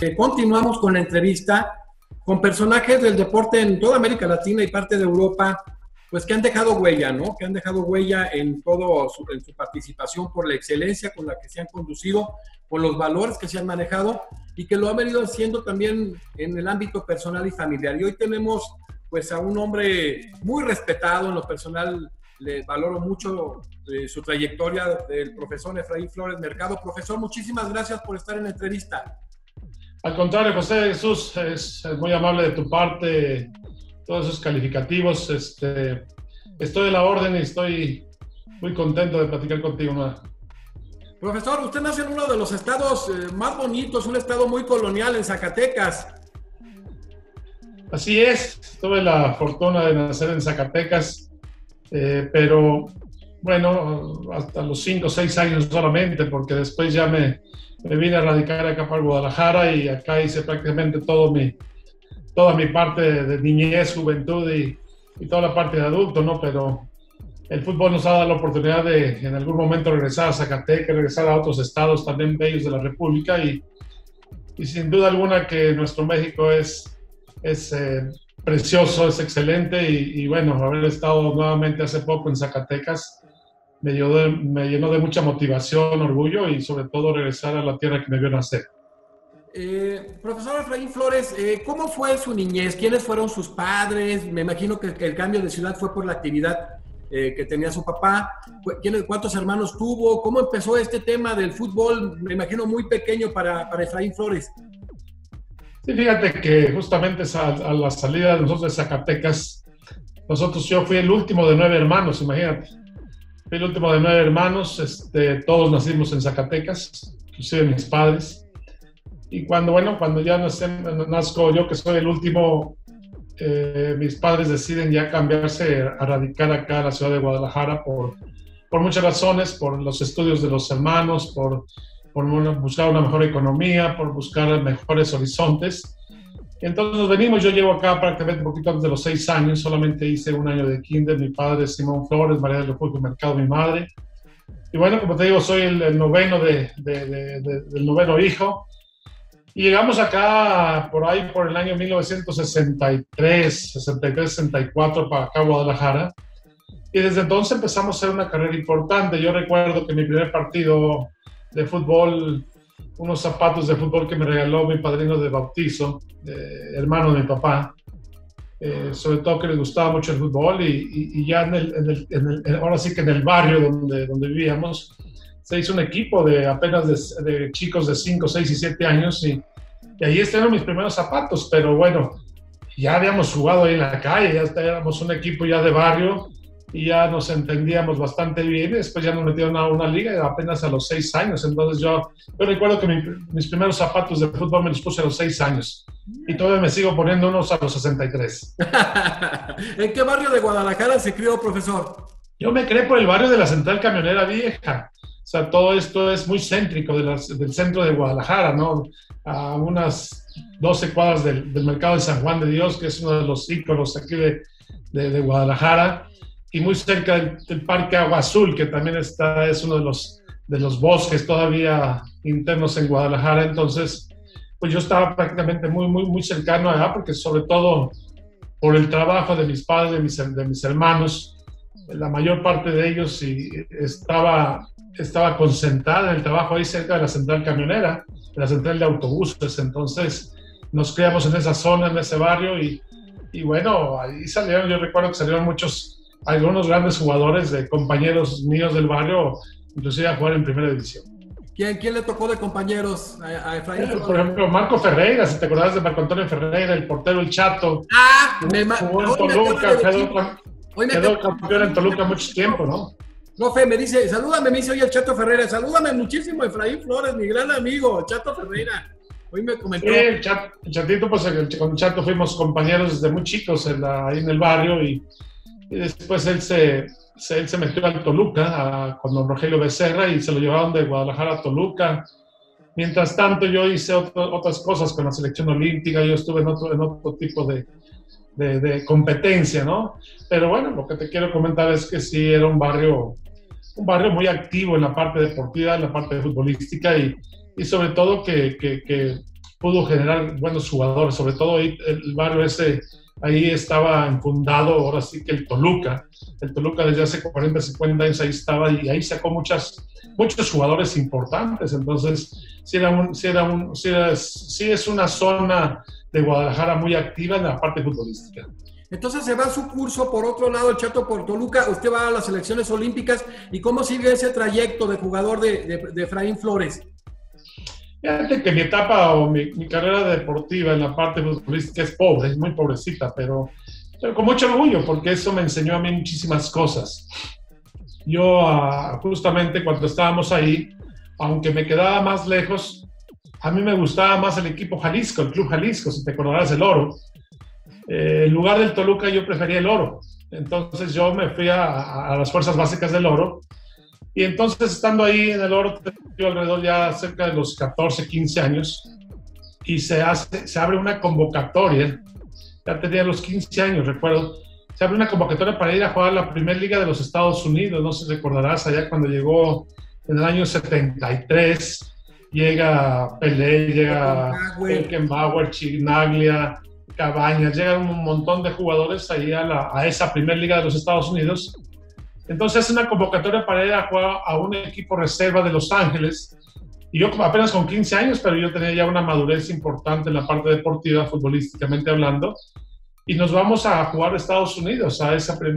Continuamos con la entrevista con personajes del deporte en toda América Latina y parte de Europa, pues que han dejado huella, ¿no? Que han dejado huella en su participación por la excelencia con la que se han conducido, por los valores que se han manejado y que lo han venido haciendo también en el ámbito personal y familiar. Y hoy tenemos pues a un hombre muy respetado en lo personal. Le valoro mucho su trayectoria, del profesor Efraín Flores Mercado. Profesor, muchísimas gracias por estar en la entrevista. Al contrario, José Jesús, es muy amable de tu parte, todos esos calificativos. Estoy a la orden y estoy muy contento de platicar contigo, ¿no? Profesor, usted nace en uno de los estados más bonitos, un estado muy colonial, en Zacatecas. Así es, tuve la fortuna de nacer en Zacatecas, pero bueno, hasta los 5 o 6 años solamente, porque después ya me vine a radicar acá para Guadalajara y acá hice prácticamente toda mi parte de niñez, juventud y toda la parte de adulto, ¿no? Pero el fútbol nos ha dado la oportunidad de en algún momento regresar a Zacatecas, regresar a otros estados también bellos de la República y sin duda alguna que nuestro México es precioso, es excelente y bueno, haber estado nuevamente hace poco en Zacatecas me llenó de mucha motivación, orgullo y sobre todo regresar a la tierra que me vio nacer. Profesor Efraín Flores, ¿cómo fue su niñez? ¿Quiénes fueron sus padres? Me imagino que el cambio de ciudad fue por la actividad que tenía su papá. ¿Cuántos hermanos tuvo? ¿Cómo empezó este tema del fútbol? Me imagino muy pequeño para Efraín Flores. Sí, fíjate que justamente a la salida de nosotros de Zacatecas, yo fui el último de 9 hermanos, imagínate. Fui el último de 9 hermanos, todos nacimos en Zacatecas, inclusive mis padres. Y cuando ya nazco yo, que soy el último, mis padres deciden ya cambiarse a radicar acá a la ciudad de Guadalajara por muchas razones, por los estudios de los hermanos, por buscar una mejor economía, por buscar mejores horizontes. Entonces nos venimos, yo llevo acá prácticamente un poquito antes de los 6 años, solamente hice 1 año de kinder, mi padre Simón Flores, María del Refugio Mercado, mi madre. Y bueno, como te digo, soy el noveno del noveno hijo. Y llegamos acá por ahí por el año 1963, 64 para acá a Guadalajara. Y desde entonces empezamos a hacer una carrera importante. Yo recuerdo que mi primer partido de fútbol, unos zapatos de fútbol que me regaló mi padrino de bautizo, hermano de mi papá, sobre todo que le gustaba mucho el fútbol y ya ahora sí que en el barrio donde vivíamos, se hizo un equipo de apenas de chicos de 5, 6 y 7 años y ahí estaban mis primeros zapatos, pero bueno, ya habíamos jugado ahí en la calle, ya éramos un equipo ya de barrio y ya nos entendíamos bastante bien y después ya nos metieron a una liga apenas a los 6 años, entonces yo recuerdo que mis primeros zapatos de fútbol me los puse a los 6 años y todavía me sigo poniendo unos a los 63. ¿En qué barrio de Guadalajara se crió, profesor? Yo me crié por el barrio de la Central Camionera Vieja. O sea, todo esto es muy céntrico del centro de Guadalajara, ¿no? A unas 12 cuadras del mercado de San Juan de Dios, que es uno de los íconos aquí de Guadalajara, y muy cerca del Parque Agua Azul, que también es uno de los bosques todavía internos en Guadalajara. Entonces, pues yo estaba prácticamente muy, muy, muy cercano allá, porque sobre todo por el trabajo de mis padres, de mis hermanos, la mayor parte de ellos sí estaba concentrada en el trabajo ahí cerca de la central camionera, de la central de autobuses. Entonces nos criamos en esa zona, en ese barrio y bueno, ahí salieron, yo recuerdo que salieron algunos grandes jugadores de compañeros míos del barrio, inclusive a jugar en primera división. ¿Quién le tocó de compañeros a Efraín? Por ejemplo, Marco Ferreira, si te acordás de Marco Antonio Ferreira, el portero, el Chato. Jugó en Toluca, quedó campeón en Toluca mucho tiempo, ¿no? Profe, me dice, salúdame, me dice hoy el Chato Ferreira, salúdame muchísimo Efraín Flores, mi gran amigo, Chato Ferreira. Hoy me comentó. Sí, el Chatito, pues con el Chato fuimos compañeros desde muy chicos ahí en el barrio y después él se metió al Toluca con don Rogelio Becerra y se lo llevaron de Guadalajara a Toluca. Mientras tanto yo hice otras cosas con la selección olímpica, yo estuve en otro tipo de competencia, ¿no? Pero bueno, lo que te quiero comentar es que sí era un barrio muy activo en la parte deportiva, en la parte futbolística y sobre todo que pudo generar buenos jugadores, sobre todo ahí, el barrio ese, ahí estaba enfundado, ahora sí que el Toluca desde hace 40, 50 años ahí estaba y ahí sacó muchos jugadores importantes, entonces sí es una zona de Guadalajara muy activa en la parte futbolística. Entonces se va su curso por otro lado, el Chato, por Toluca, usted va a las selecciones olímpicas, ¿y cómo sigue ese trayecto de jugador de Efraín Flores? Fíjate que mi etapa o mi carrera deportiva en la parte futbolística es pobre, es muy pobrecita, pero con mucho orgullo, porque eso me enseñó a mí muchísimas cosas. Yo justamente cuando estábamos ahí, aunque me quedaba más lejos, a mí me gustaba más el equipo Jalisco, el Club Jalisco, si te acordarás, el Oro. En lugar del Toluca yo prefería el Oro. Entonces yo me fui a las fuerzas básicas del Oro. Y entonces estando ahí en el Oro, yo alrededor ya cerca de los 14, 15 años, y se abre una convocatoria, ya tenía los 15 años, recuerdo, se abre una convocatoria para ir a jugar a la Primera Liga de los Estados Unidos, no sé si recordarás, allá cuando llegó en el año 73, llega Pelé, llega Beckenbauer, Chinaglia, Cabañas, llegan un montón de jugadores ahí a esa Primera Liga de los Estados Unidos. Entonces es una convocatoria para ir a jugar a un equipo reserva de Los Ángeles. Y yo apenas con 15 años, pero yo tenía ya una madurez importante en la parte deportiva, futbolísticamente hablando. Y nos vamos a jugar a Estados Unidos, a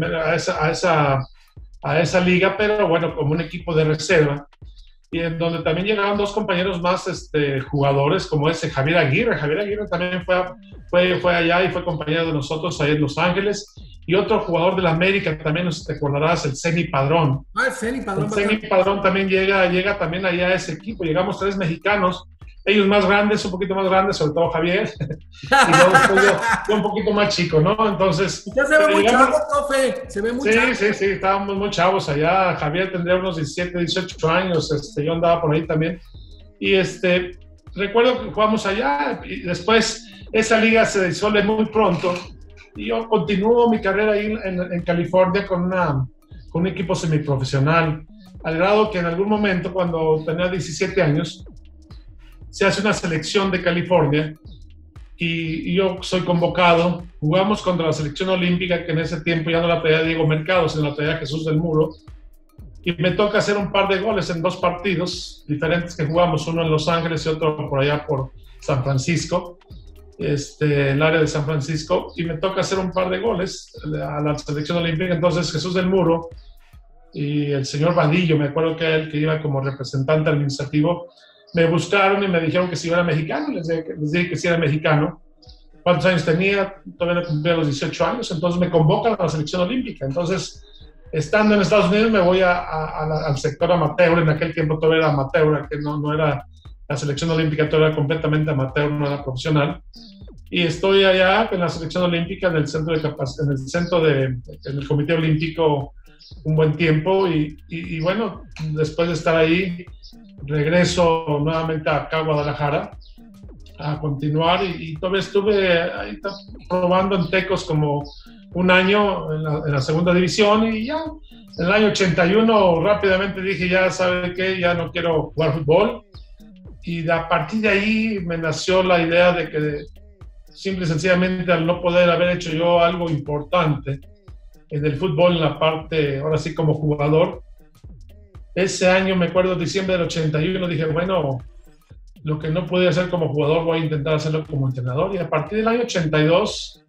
esa liga, pero bueno, como un equipo de reserva. Y en donde también llegaron dos compañeros más jugadores, como ese Javier Aguirre. Javier Aguirre también fue allá y fue compañero de nosotros ahí en Los Ángeles. Y otro jugador de la América, también te acordarás, el Ceni Padrón. El Ceni Padrón. El Ceni Padrón también llega también allá a ese equipo. Llegamos 3 mexicanos, ellos más grandes, un poquito más grandes, sobre todo Javier. Y luego yo un poquito más chico, ¿no? Entonces... Usted se ve muy chavo, profe. Se ve muy chavo. Sí, estábamos muy chavos allá. Javier tendría unos 17, 18 años. Yo andaba por ahí también. Y recuerdo que jugamos allá y después esa liga se disuelve muy pronto. Y yo continúo mi carrera ahí en California con un equipo semiprofesional, al grado que en algún momento, cuando tenía 17 años, se hace una selección de California y yo soy convocado. Jugamos contra la selección olímpica, que en ese tiempo ya no la traía Diego Mercado, sino la traía Jesús del Muro. Y me toca hacer un par de goles en 2 partidos diferentes que jugamos, uno en Los Ángeles y otro por allá por San Francisco. El área de San Francisco, y me toca hacer un par de goles a la selección olímpica. Entonces Jesús del Muro y el señor Vadillo, me acuerdo que él que iba como representante administrativo, me buscaron y me dijeron que si yo era mexicano. Les dije que si era mexicano. ¿Cuántos años tenía? Todavía no cumplía los 18 años, entonces me convocan a la selección olímpica. Entonces, estando en Estados Unidos, me voy al sector amateur. En aquel tiempo todavía era amateur, que no era la selección olímpica, todavía era completamente amateur, no era profesional. Y estoy allá en la selección olímpica, en el Comité Olímpico, un buen tiempo. Y bueno, después de estar ahí, regreso nuevamente acá a Guadalajara a continuar. Y todavía estuve ahí probando en Tecos como un año en la segunda división. Y ya en el año 81 rápidamente dije, ya sabe qué, ya no quiero jugar fútbol. Y a partir de ahí me nació la idea de que simple y sencillamente, al no poder haber hecho yo algo importante en el fútbol, en la parte, ahora sí como jugador, ese año, me acuerdo, diciembre del 81, dije, bueno, lo que no pude hacer como jugador voy a intentar hacerlo como entrenador. Y a partir del año 82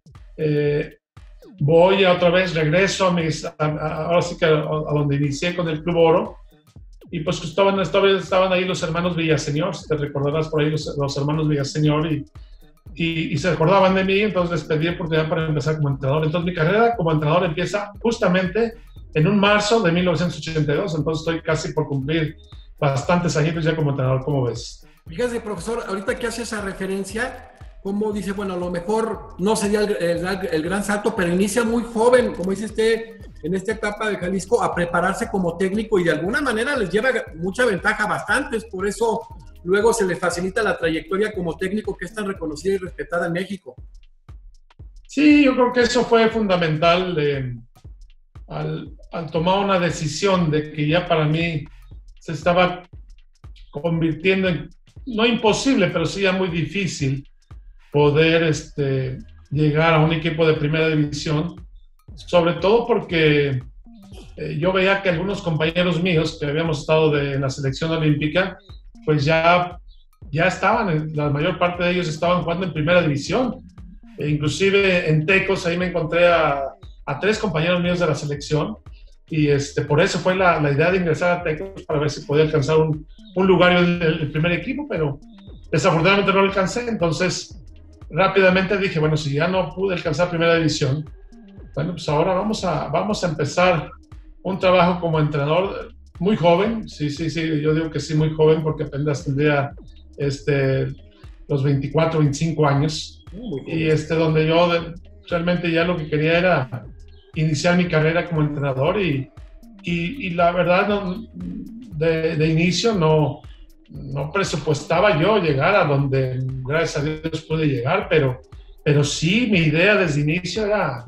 voy otra vez, regreso ahora sí que a donde inicié con el Club Oro. Y pues estaban ahí los hermanos Villaseñor, si te recordarás por ahí los hermanos Villaseñor, y se acordaban de mí. Entonces les pedí oportunidad para empezar como entrenador. Entonces mi carrera como entrenador empieza justamente en un marzo de 1982, entonces estoy casi por cumplir bastantes añitos ya como entrenador. ¿Cómo ves? Fíjate, profesor, ahorita que hace esa referencia, como dice, bueno, a lo mejor no sería el gran salto, pero inicia muy joven, como dice usted, en esta etapa de Jalisco, a prepararse como técnico, y de alguna manera les lleva mucha ventaja, bastantes, por eso luego se les facilita la trayectoria como técnico, que es tan reconocida y respetada en México. Sí, yo creo que eso fue fundamental al tomar una decisión de que ya para mí se estaba convirtiendo en no imposible, pero sí ya muy difícil poder llegar a un equipo de primera división, sobre todo porque yo veía que algunos compañeros míos que habíamos estado en la selección olímpica, pues ya estaban, la mayor parte de ellos estaban jugando en primera división. Inclusive en Tecos, ahí me encontré a 3 compañeros míos de la selección, y por eso fue la idea de ingresar a Tecos, para ver si podía alcanzar un lugar en el primer equipo, pero desafortunadamente no lo alcancé. Entonces rápidamente dije, bueno, si ya no pude alcanzar primera división, bueno, pues ahora vamos a empezar un trabajo como entrenador muy joven. Sí, yo digo que sí, muy joven, porque apenas tendría los 24, 25 años, y donde yo realmente ya lo que quería era iniciar mi carrera como entrenador, y la verdad de inicio no presupuestaba yo llegar a donde gracias a Dios pude llegar, pero sí, mi idea desde inicio era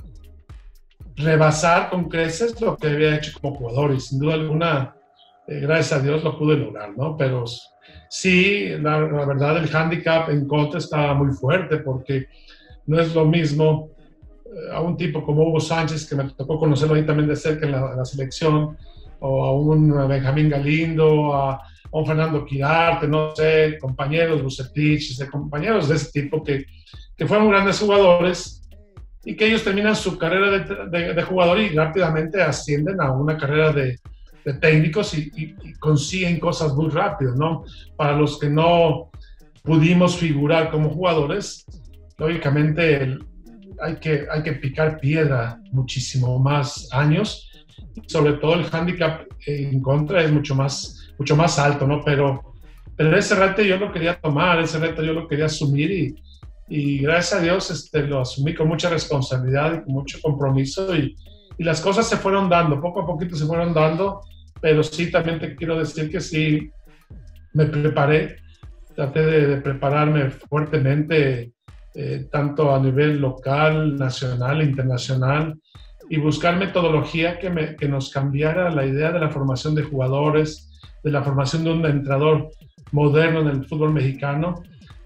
rebasar con creces lo que había hecho como jugador, y sin duda alguna, gracias a Dios lo pude lograr, ¿no? Pero sí, la verdad, el hándicap en contra estaba muy fuerte, porque no es lo mismo a un tipo como Hugo Sánchez, que me tocó conocerlo ahí también de cerca en la selección, o a un Benjamín Galindo, a un Fernando Quirarte, no sé, compañeros, Bucetich, compañeros de ese tipo que fueron grandes jugadores, y que ellos terminan su carrera de jugador y rápidamente ascienden a una carrera de técnicos, y consiguen cosas muy rápido, ¿no? Para los que no pudimos figurar como jugadores, lógicamente hay que picar piedra muchísimo más años, y sobre todo el hándicap en contra es mucho más alto, ¿no? Pero ese reto yo lo quería tomar, ese reto yo lo quería asumir, y gracias a Dios lo asumí con mucha responsabilidad y con mucho compromiso, y las cosas se fueron dando, poco a poquito se fueron dando. Pero sí, también te quiero decir que sí me preparé, traté de prepararme fuertemente, tanto a nivel local, nacional, internacional, y buscar metodología que nos cambiara la idea de la formación de jugadores, de la formación de un entrenador moderno en el fútbol mexicano.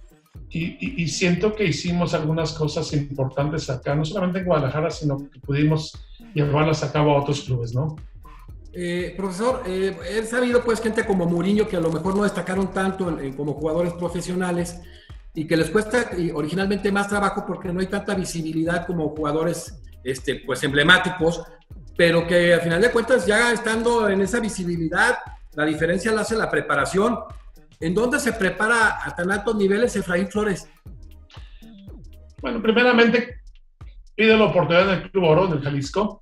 Y siento que hicimos algunas cosas importantes acá, no solamente en Guadalajara, sino que pudimos llevarlas a cabo a otros clubes, ¿no? Profesor, he sabido pues gente como Mourinho, que a lo mejor no destacaron tanto como jugadores profesionales, y que les cuesta originalmente más trabajo porque no hay tanta visibilidad como jugadores pues emblemáticos, pero que al final de cuentas, ya estando en esa visibilidad, la diferencia la hace la preparación. ¿En dónde se prepara a tan altos niveles Efraín Flores? Bueno, primeramente pido la oportunidad en el Club Oro, en el Jalisco,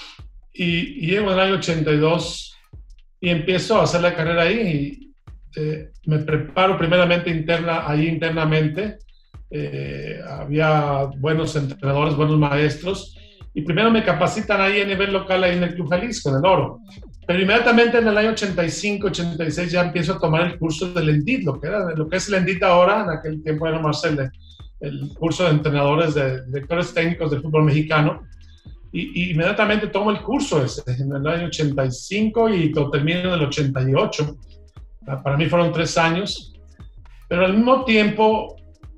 y llego en el año 82 y empiezo a hacer la carrera ahí, y me preparo primeramente internamente. Había buenos entrenadores, buenos maestros, y primero me capacitan ahí a nivel local, ahí en el Club Jalisco, en el Oro. Pero inmediatamente en el año 85, 86 ya empiezo a tomar el curso del ENDIT, lo que es el ENDIT ahora. En aquel tiempo era más el curso de entrenadores, de directores técnicos del fútbol mexicano. Y inmediatamente tomo el curso ese en el año 85 y lo termino en el 88. Para mí fueron 3 años, pero al mismo tiempo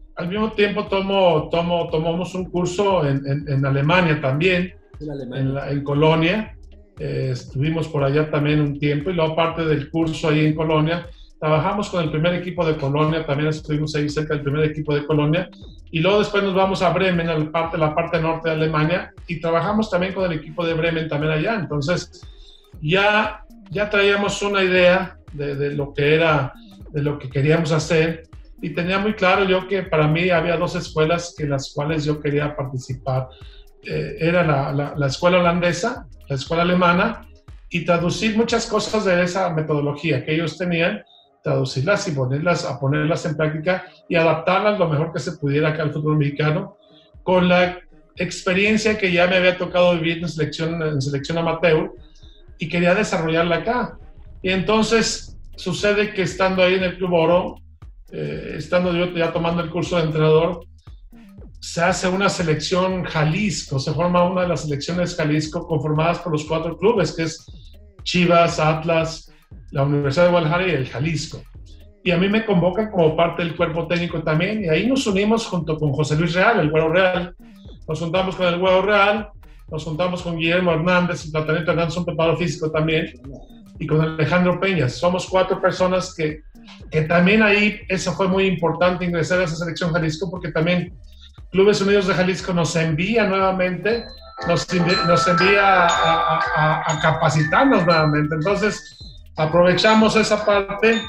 tomamos un curso en Alemania también, en Colonia. Estuvimos por allá también un tiempo, y luego aparte del curso ahí en Colonia, trabajamos con el primer equipo de Colonia, también estuvimos ahí cerca del primer equipo de Colonia, y luego después nos vamos a Bremen, a la parte norte de Alemania, y trabajamos también con el equipo de Bremen también allá. Entonces ya traíamos una idea de lo que queríamos hacer, y tenía muy claro yo que para mí había 2 escuelas en las cuales yo quería participar. Era la escuela holandesa, la escuela alemana, y traducir muchas cosas de esa metodología que ellos tenían, traducirlas y ponerlas en práctica, y adaptarlas lo mejor que se pudiera acá al fútbol mexicano, con la experiencia que ya me había tocado vivir en selección amateur, y quería desarrollarla acá. Y entonces sucede que estando ahí en el Club Oro, estando yo ya tomando el curso de entrenador, se hace una selección Jalisco, se forma una de las selecciones Jalisco conformadas por los 4 clubes, que es Chivas, Atlas, la Universidad de Guadalajara y el Jalisco. y a mí me convocan como parte del cuerpo técnico también, y ahí nos unimos junto con José Luis Real, el Güero Real. Nos juntamos con el Güero Real, nos juntamos con Guillermo Hernández, el Platanito Hernández, un preparador físico también, y con Alejandro Peña. Somos 4 personas que también ahí, eso fue muy importante, ingresar a esa selección Jalisco, porque también Clubes Unidos de Jalisco nos envía nuevamente, nos envía a capacitarnos nuevamente. Entonces, aprovechamos esa parte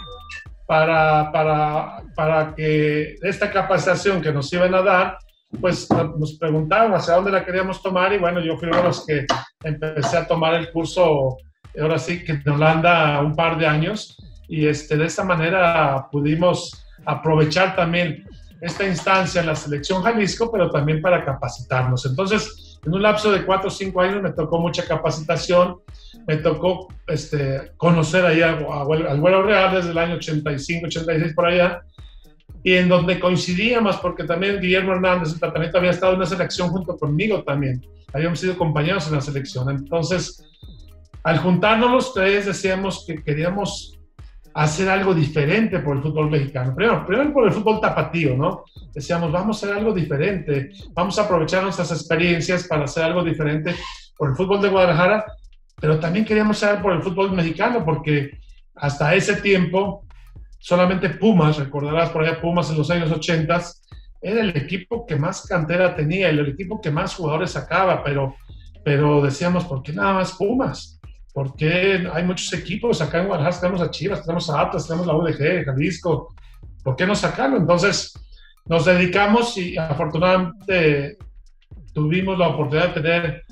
para que esta capacitación que nos iban a dar, pues nos preguntaron hacia dónde la queríamos tomar, y bueno, yo fui uno de los que empecé a tomar el curso, ahora sí que en Holanda, un par de años, y de esta manera pudimos aprovechar también esta instancia en la selección Jalisco, pero también para capacitarnos. Entonces, en un lapso de 4 o 5 años me tocó mucha capacitación, me tocó conocer ahí al Güero Real desde el año 85, 86 por allá, y en donde coincidíamos, porque también Guillermo Hernández, el Platanito, había estado en una selección junto conmigo también, habíamos sido compañeros en la selección. Entonces, al juntarnos los 3, decíamos que queríamos hacer algo diferente por el fútbol mexicano. Primero por el fútbol tapatío, ¿no? Decíamos, vamos a hacer algo diferente, vamos a aprovechar nuestras experiencias para hacer algo diferente por el fútbol de Guadalajara, pero también queríamos hacer por el fútbol mexicano, porque hasta ese tiempo solamente Pumas, recordarás por allá Pumas en los años 80, era el equipo que más cantera tenía, el equipo que más jugadores sacaba, pero decíamos, ¿por qué nada más Pumas? Porque hay muchos equipos acá en Guadalajara, tenemos a Chivas, tenemos a Atlas, tenemos la UDG, Jalisco, ¿por qué no sacarlo? Entonces nos dedicamos y afortunadamente tuvimos la oportunidad de tener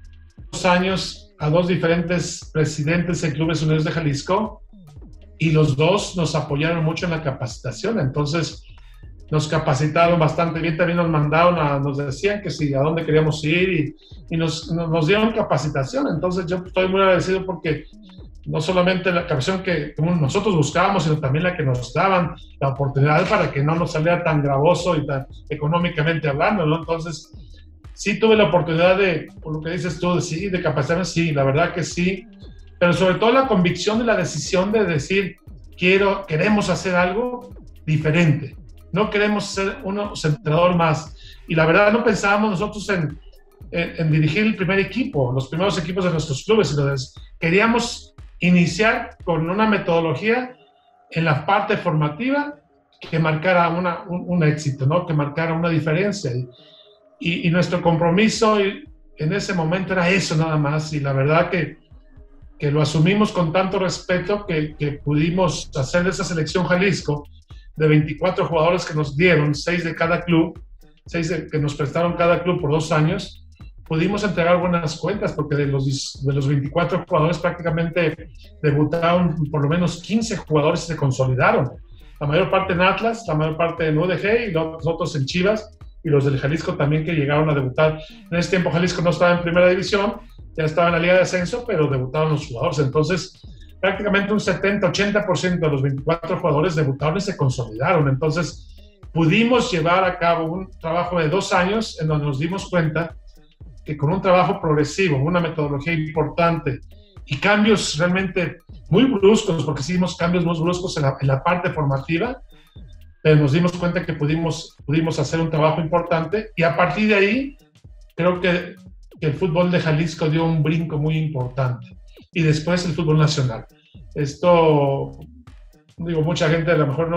2 años a 2 diferentes presidentes en Clubes Unidos de Jalisco, y los 2 nos apoyaron mucho en la capacitación. Entonces nos capacitaron bastante bien, también nos mandaron, nos decían que sí, a dónde queríamos ir, y nos dieron capacitación. Entonces yo estoy muy agradecido, porque no solamente la capacitación que nosotros buscábamos, sino también la que nos daban, la oportunidad para que no nos saliera tan gravoso y tan económicamente hablando, ¿no? Entonces sí tuve la oportunidad de, por lo que dices tú, de capacitarme, sí, la verdad que sí, pero sobre todo la convicción de la decisión de decir, queremos hacer algo diferente. No queremos ser un entrenador más. Y la verdad no pensábamos nosotros en dirigir el primer equipo, los primeros equipos de nuestros clubes, sino queríamos iniciar con una metodología en la parte formativa que marcara un éxito, ¿no? Que marcara una diferencia. Y nuestro compromiso en ese momento era eso nada más. Y la verdad que lo asumimos con tanto respeto que pudimos hacer de esa selección Jalisco, de 24 jugadores que nos dieron, 6 de cada club, 6 que nos prestaron cada club por 2 años, pudimos entregar buenas cuentas, porque de los 24 jugadores prácticamente debutaron por lo menos 15 jugadores y se consolidaron. La mayor parte en Atlas, la mayor parte en UDG y los otros en Chivas, y los del Jalisco también, que llegaron a debutar. En ese tiempo Jalisco no estaba en primera división, ya estaba en la Liga de Ascenso, pero debutaron los jugadores. Entonces prácticamente un 70-80% de los 24 jugadores debutaron y se consolidaron. Entonces pudimos llevar a cabo un trabajo de 2 años en donde nos dimos cuenta que con un trabajo progresivo, una metodología importante y cambios realmente muy bruscos, porque hicimos cambios muy bruscos en la parte formativa, pero nos dimos cuenta que pudimos hacer un trabajo importante, y a partir de ahí creo que el fútbol de Jalisco dio un brinco muy importante, y después el fútbol nacional. Esto, digo, mucha gente a lo mejor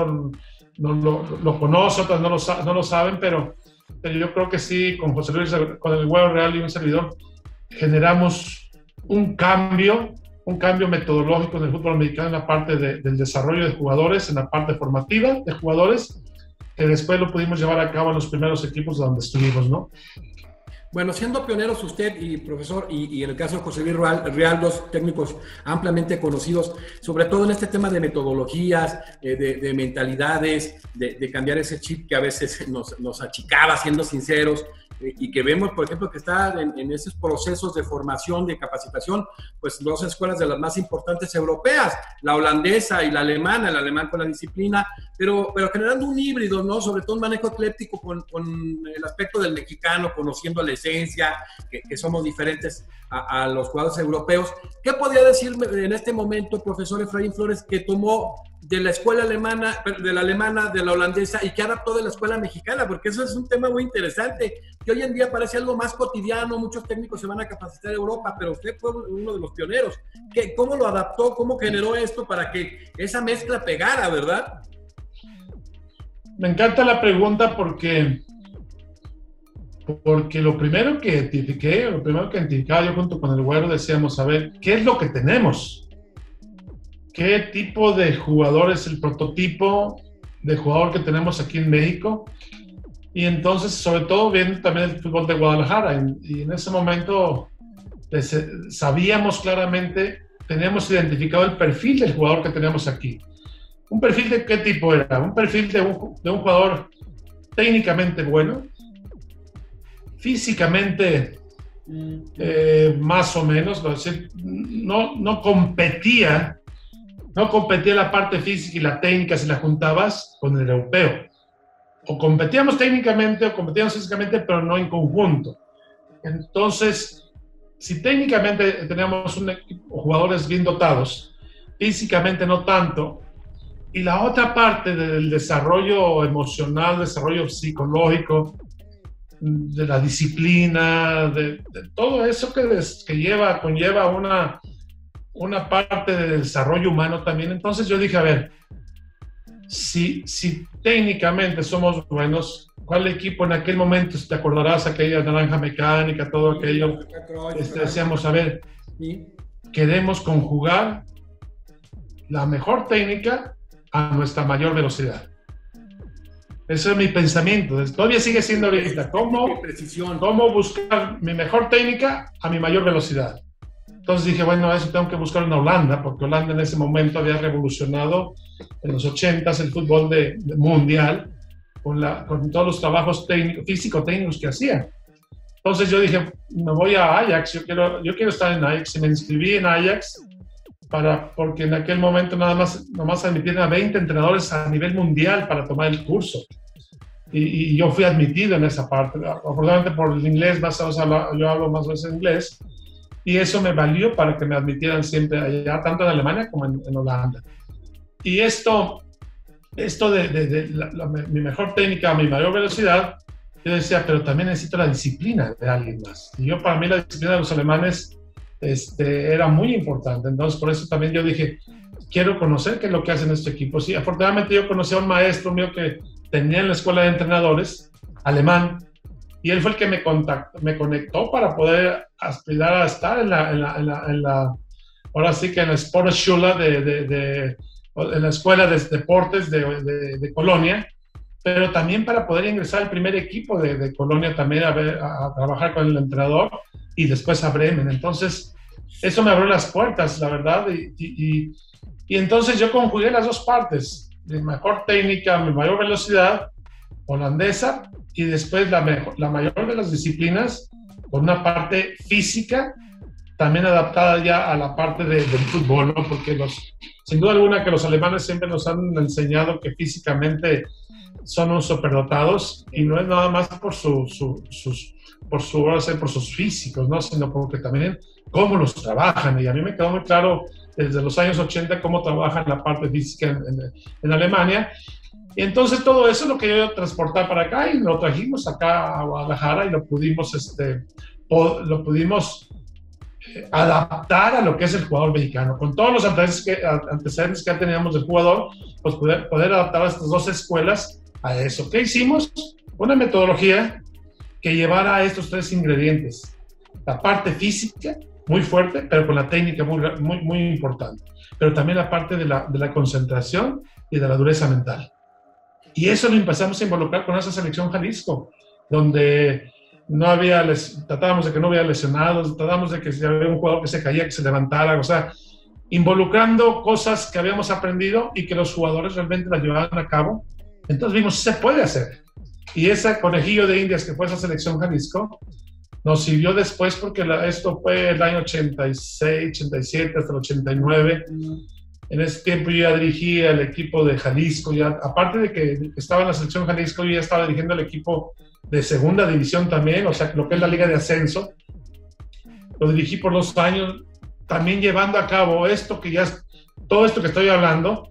no lo conoce, otras no lo saben, pero yo creo que sí, con José Luis, con el Güero Real y un servidor, generamos un cambio metodológico en el fútbol mexicano, en la parte del desarrollo de jugadores, en la parte formativa de jugadores, que después lo pudimos llevar a cabo en los primeros equipos donde estuvimos, ¿no? Bueno, siendo pioneros usted y profesor, y en el caso de José Luis Real, 2 técnicos ampliamente conocidos, sobre todo en este tema de metodologías, de mentalidades, de cambiar ese chip que a veces nos achicaba, siendo sinceros, y que vemos, por ejemplo, que está en esos procesos de formación, de capacitación, pues 2 escuelas de las más importantes europeas, la holandesa y la alemana, el alemán con la disciplina, pero generando un híbrido, ¿no? Sobre todo un manejo ecléptico con el aspecto del mexicano, conociendo la esencia, que somos diferentes a los jugadores europeos. ¿Qué podría decirme en este momento, profesor Efraín Flores, que tomó de la escuela alemana, de la holandesa, y qué adaptó de la escuela mexicana, porque eso es un tema muy interesante, que hoy en día parece algo más cotidiano, muchos técnicos se van a capacitar en Europa, pero usted fue uno de los pioneros. ¿Cómo lo adaptó? ¿Cómo generó esto para que esa mezcla pegara, verdad? Me encanta la pregunta porque lo primero que identificaba yo junto con el Güero, decíamos, a ver, ¿qué es lo que tenemos? ¿Qué tipo de jugador es el prototipo de jugador que tenemos aquí en México? Y entonces, sobre todo, viendo también el fútbol de Guadalajara. Y en ese momento sabíamos claramente, teníamos identificado el perfil del jugador que tenemos aquí. ¿Un perfil de qué tipo era? Un perfil de un jugador técnicamente bueno, físicamente más o menos, es decir, no competía la parte física y la técnica si la juntabas con el europeo. O competíamos técnicamente o competíamos físicamente, pero no en conjunto. Entonces, si técnicamente teníamos un equipo, jugadores bien dotados, físicamente no tanto, y la otra parte del desarrollo emocional, desarrollo psicológico, de la disciplina, de todo eso que conlleva una parte de desarrollo humano también. Entonces yo dije, a ver, si técnicamente somos buenos, ¿cuál equipo en aquel momento, si te acordarás, aquella naranja mecánica, todo aquello, decíamos, a ver, queremos conjugar la mejor técnica a nuestra mayor velocidad? Ese es mi pensamiento. Todavía sigue siendo ahorita. ¿Cómo buscar mi mejor técnica a mi mayor velocidad? Entonces dije, bueno, eso tengo que buscar en Holanda, porque Holanda en ese momento había revolucionado en los 80s el fútbol mundial con todos los trabajos físico-técnicos que hacían. Entonces yo dije, me voy a Ajax, yo quiero estar en Ajax. Y me inscribí en Ajax porque en aquel momento nomás admitían a 20 entrenadores a nivel mundial para tomar el curso. Y yo fui admitido en esa parte. Afortunadamente por el inglés, yo hablo más veces inglés, y eso me valió para que me admitieran siempre allá, tanto en Alemania como en Holanda. Y esto de mi mejor técnica, mi mayor velocidad, yo decía, pero también necesito la disciplina de alguien más. Y para mí la disciplina de los alemanes era muy importante. Entonces, por eso también yo dije, quiero conocer qué es lo que hacen este equipo. Sí, afortunadamente yo conocí a un maestro mío que tenía en la escuela de entrenadores, alemán, y él fue el que me conectó para poder aspirar a estar en la ahora sí que en la Sportschule en la escuela de deportes de Colonia, pero también para poder ingresar al primer equipo de Colonia también a trabajar con el entrenador, y después a Bremen. Entonces, eso me abrió las puertas, la verdad, y entonces yo conjugué las dos partes, mi mejor técnica, mi mayor velocidad, holandesa, y después la mayor de las disciplinas, con una parte física, también adaptada ya a la parte del fútbol, ¿no? Porque sin duda alguna que los alemanes siempre nos han enseñado que físicamente son unos superdotados, y no es nada más por sus físicos, ¿no? Sino porque también cómo los trabajan. Y a mí me quedó muy claro desde los años 80 cómo trabajan la parte física en Alemania. Y entonces todo eso es lo que yo transporté para acá, y lo trajimos acá a Guadalajara, y lo pudimos adaptar a lo que es el jugador mexicano. Con todos los antecedentes que ya teníamos del jugador, pues poder adaptar a estas dos escuelas a eso. ¿Qué hicimos? Una metodología que llevara a estos tres ingredientes. La parte física, muy fuerte, pero con la técnica muy, muy importante. Pero también la parte de la concentración y de la dureza mental. Y eso lo empezamos a involucrar con esa selección Jalisco, donde tratábamos de que no hubiera lesionados, tratábamos de que si había un jugador que se caía, que se levantara, o sea, involucrando cosas que habíamos aprendido y que los jugadores realmente las llevaban a cabo. Entonces vimos, se puede hacer. Y ese conejillo de Indias que fue esa selección Jalisco nos sirvió después, porque esto fue el año 86, 87, hasta el 89. En ese tiempo yo ya dirigía el equipo de Jalisco, aparte de que estaba en la selección Jalisco, yo ya estaba dirigiendo el equipo de segunda división también, o sea, lo que es la liga de ascenso. Lo dirigí por 2 años, también llevando a cabo todo esto que estoy hablando,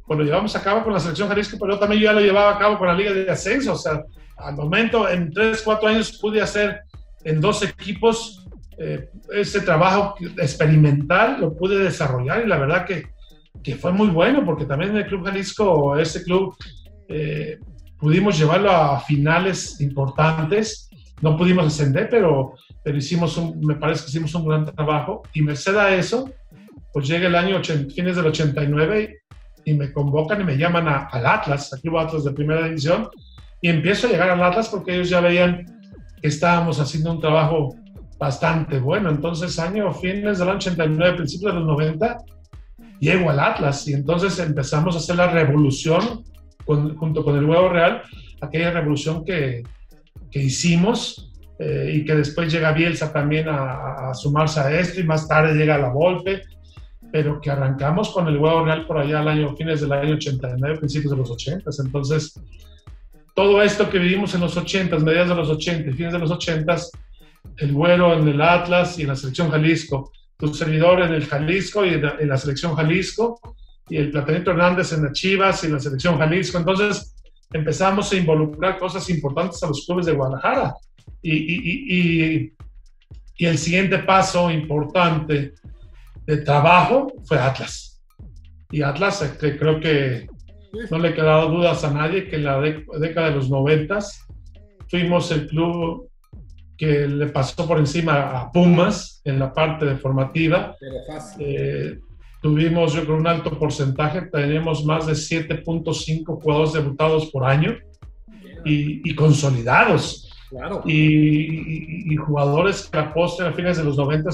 pues lo llevamos a cabo con la selección Jalisco, pero también yo ya lo llevaba a cabo con la Liga de Ascenso. O sea, al momento, en 3, 4 años pude hacer en 2 equipos ese trabajo experimental, lo pude desarrollar y la verdad que fue muy bueno, porque también en el Club Jalisco, ese club, pudimos llevarlo a finales importantes. No pudimos ascender, pero me parece que hicimos un gran trabajo. Y merced a eso, pues llega el año fines del 89 y me convocan y me llaman al Atlas, al Club Atlas de primera división, y empiezo a llegar al Atlas porque ellos ya veían que estábamos haciendo un trabajo bastante bueno. Entonces, fines del año 89, principios de los 90, llego al Atlas y entonces empezamos a hacer la revolución junto con el Huevo Real, aquella revolución que hicimos y que después llega Bielsa también a sumarse a esto y más tarde llega la Volpe, pero que arrancamos con el Huevo Real por allá fines del año 89, principios de los 80. Entonces, todo esto que vivimos en los 80, mediados de los 80 y fines de los 80, el Güero en el Atlas y en la selección Jalisco, tu servidor en el Jalisco y en la selección Jalisco, y el Platanito Hernández en las Chivas y en la selección Jalisco. Entonces empezamos a involucrar cosas importantes a los clubes de Guadalajara. Y el siguiente paso importante de trabajo fue Atlas. Y Atlas, que creo que no le he quedado dudas a nadie, que en la década de los 90 fuimos el club que le pasó por encima a Pumas en la parte de formativa. Tuvimos, yo creo, un alto porcentaje. Tenemos más de 7.5 jugadores debutados por año y consolidados. Claro. Y jugadores que a postre, a fines de los 90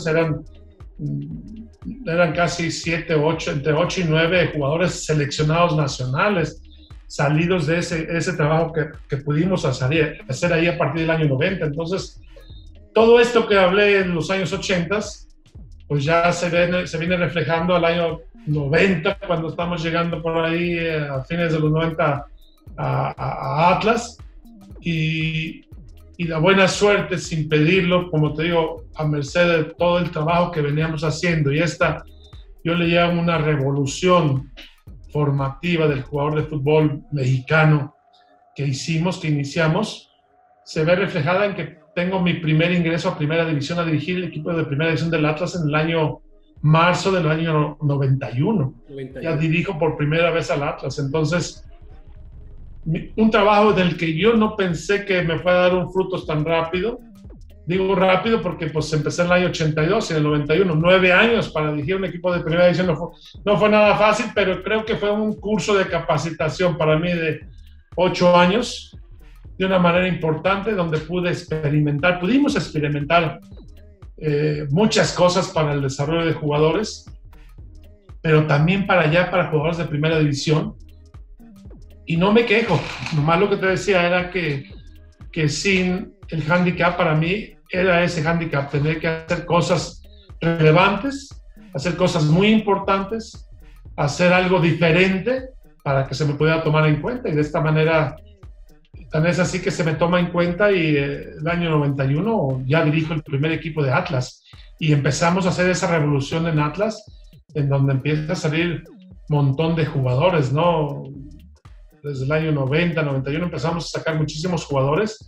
eran casi 7, 8, entre 8 y 9 jugadores seleccionados nacionales, salidos de ese trabajo que pudimos hacer ahí a partir del año 90. Entonces, todo esto que hablé en los años 80, pues ya se viene reflejando al año 90, cuando estamos llegando por ahí a fines de los 90 a Atlas, y la buena suerte, sin pedirlo, como te digo, a merced de todo el trabajo que veníamos haciendo, y yo le llamo una revolución formativa del jugador de fútbol mexicano que iniciamos, se ve reflejada en que tengo mi primer ingreso a primera división, a dirigir el equipo de primera división del Atlas en el año marzo del año 91. Ya dirijo por primera vez al Atlas. Entonces, un trabajo del que yo no pensé que me fuera a dar un fruto tan rápido. Digo rápido porque pues empecé en el año 82 y en el 91, 9 años para dirigir un equipo de primera división. No fue nada fácil, pero creo que fue un curso de capacitación para mí de 8 años, de una manera importante, donde pudimos experimentar muchas cosas para el desarrollo de jugadores, pero también para jugadores de primera división. Y no me quejo, nomás lo que te decía era que sin el hándicap, para mí era ese hándicap, tener que hacer cosas relevantes, hacer cosas muy importantes, hacer algo diferente para que se me pudiera tomar en cuenta, y de esta manera tan es así que se me toma en cuenta, y el año 91 ya dirijo el primer equipo de Atlas y empezamos a hacer esa revolución en Atlas, en donde empieza a salir un montón de jugadores, ¿no? Desde el año 90, 91 empezamos a sacar muchísimos jugadores,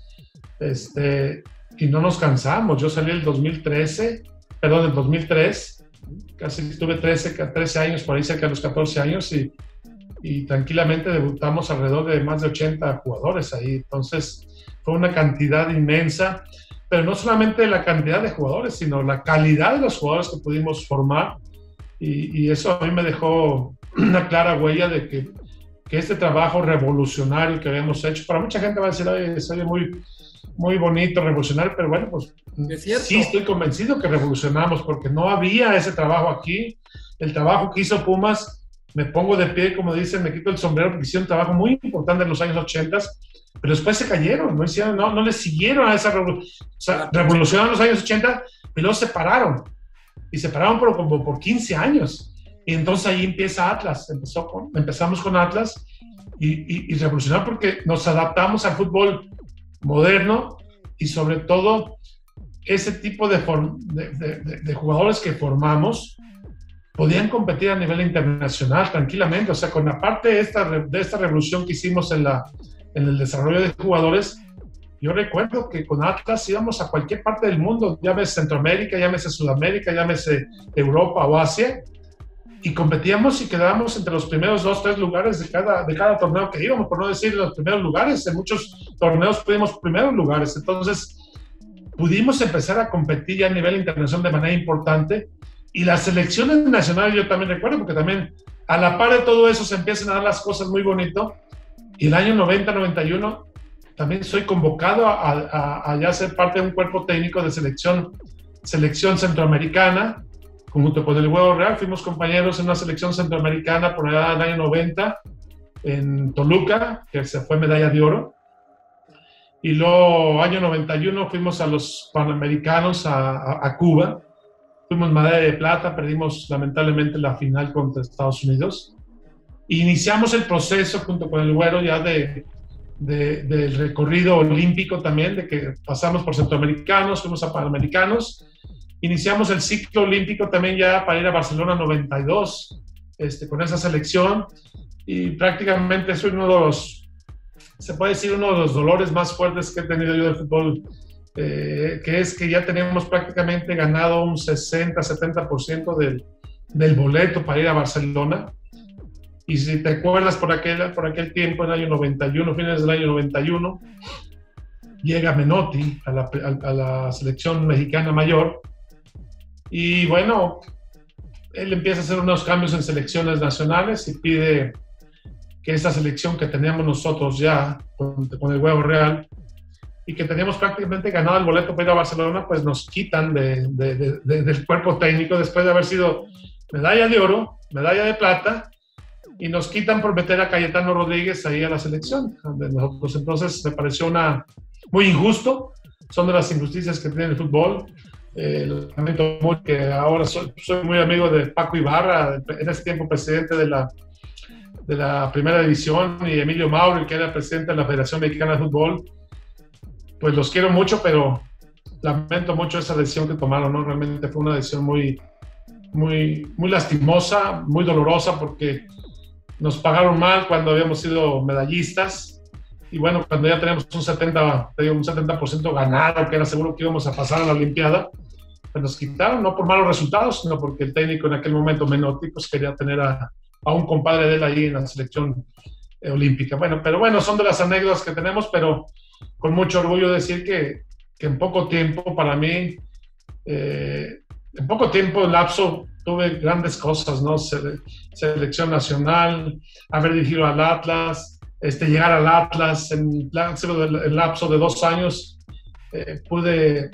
y no nos cansamos. Yo salí el 2003, casi estuve 13 años, por ahí cerca de los 14 años, y tranquilamente debutamos alrededor de más de 80 jugadores ahí. Entonces fue una cantidad inmensa, pero no solamente la cantidad de jugadores, sino la calidad de los jugadores que pudimos formar, y eso a mí me dejó una clara huella de que este trabajo revolucionario que habíamos hecho, para mucha gente va a decir, oye, soy muy bonito, revolucionario, pero bueno, pues sí estoy convencido que revolucionamos, porque no había ese trabajo aquí. El trabajo que hizo Pumas, me pongo de pie, como dicen, me quito el sombrero, porque hicieron un trabajo muy importante en los años 80, pero después se cayeron, no le siguieron a esa revolución. O sea, revolucionaron en los años 80 y luego se pararon, y se pararon como por 15 años. Y entonces ahí empieza Atlas, empezamos con Atlas y revolucionar, porque nos adaptamos al fútbol moderno, y sobre todo ese tipo de jugadores que formamos podían competir a nivel internacional tranquilamente. O sea, con la parte de esta revolución que hicimos en el desarrollo de jugadores, yo recuerdo que con Atlas íbamos a cualquier parte del mundo, llámese Centroamérica, llámese Sudamérica, llámese Europa o Asia, y competíamos y quedábamos entre los primeros 2, 3 lugares de cada torneo que íbamos, por no decir los primeros lugares. En muchos torneos pudimos primeros lugares. Entonces, pudimos empezar a competir ya a nivel internacional de manera importante. Y las selecciones nacionales, yo también recuerdo, porque también a la par de todo eso se empiezan a dar las cosas muy bonito. Y el año 90-91 también soy convocado a ya ser parte de un cuerpo técnico de selección centroamericana. Junto con el Huevo Real fuimos compañeros en una selección centroamericana por allá en el año 90 en Toluca, que se fue medalla de oro. Y luego, año 91, fuimos a los Panamericanos a Cuba. Fuimos medalla de plata, perdimos lamentablemente la final contra Estados Unidos. Iniciamos el proceso junto con el Güero ya del recorrido olímpico también, de que pasamos por centroamericanos, fuimos a panamericanos. Iniciamos el ciclo olímpico también ya para ir a Barcelona 92 con esa selección. Y prácticamente es uno de los, se puede decir, uno de los dolores más fuertes que he tenido yo del fútbol, que es que ya tenemos prácticamente ganado un 60-70% del boleto para ir a Barcelona. Y si te acuerdas, por aquel tiempo, en el año 91, fines del año 91, llega Menotti a la selección mexicana mayor. Y bueno, él empieza a hacer unos cambios en selecciones nacionales y pide que esa selección que teníamos nosotros ya con el Huevo Real y que teníamos prácticamente ganado el boleto para ir a Barcelona, pues nos quitan del cuerpo técnico después de haber sido medalla de oro, medalla de plata, y nos quitan por meter a Cayetano Rodríguez ahí a la selección de nosotros. Entonces me pareció muy injusto. Son de las injusticias que tiene el fútbol. Lamento mucho que ahora soy muy amigo de Paco Ibarra, en ese tiempo presidente de la primera división, y Emilio Mauri, que era presidente de la Federación Mexicana de Fútbol. Pues los quiero mucho, pero lamento mucho esa decisión que tomaron, ¿no? Realmente fue una decisión muy lastimosa, muy dolorosa, porque nos pagaron mal cuando habíamos sido medallistas. Y bueno, cuando ya tenemos un 70% ganado, que era seguro que íbamos a pasar a la Olimpiada, pues nos quitaron, no por malos resultados, sino porque el técnico en aquel momento, Menotti, pues quería tener a un compadre de él ahí en la selección olímpica. Bueno, pero bueno, son de las anécdotas que tenemos, pero con mucho orgullo decir que en poco tiempo, para mí, en poco tiempo, lapso, tuve grandes cosas, ¿no? Selección nacional, haber dirigido al Atlas, llegar al Atlas en el lapso de 2 años, pude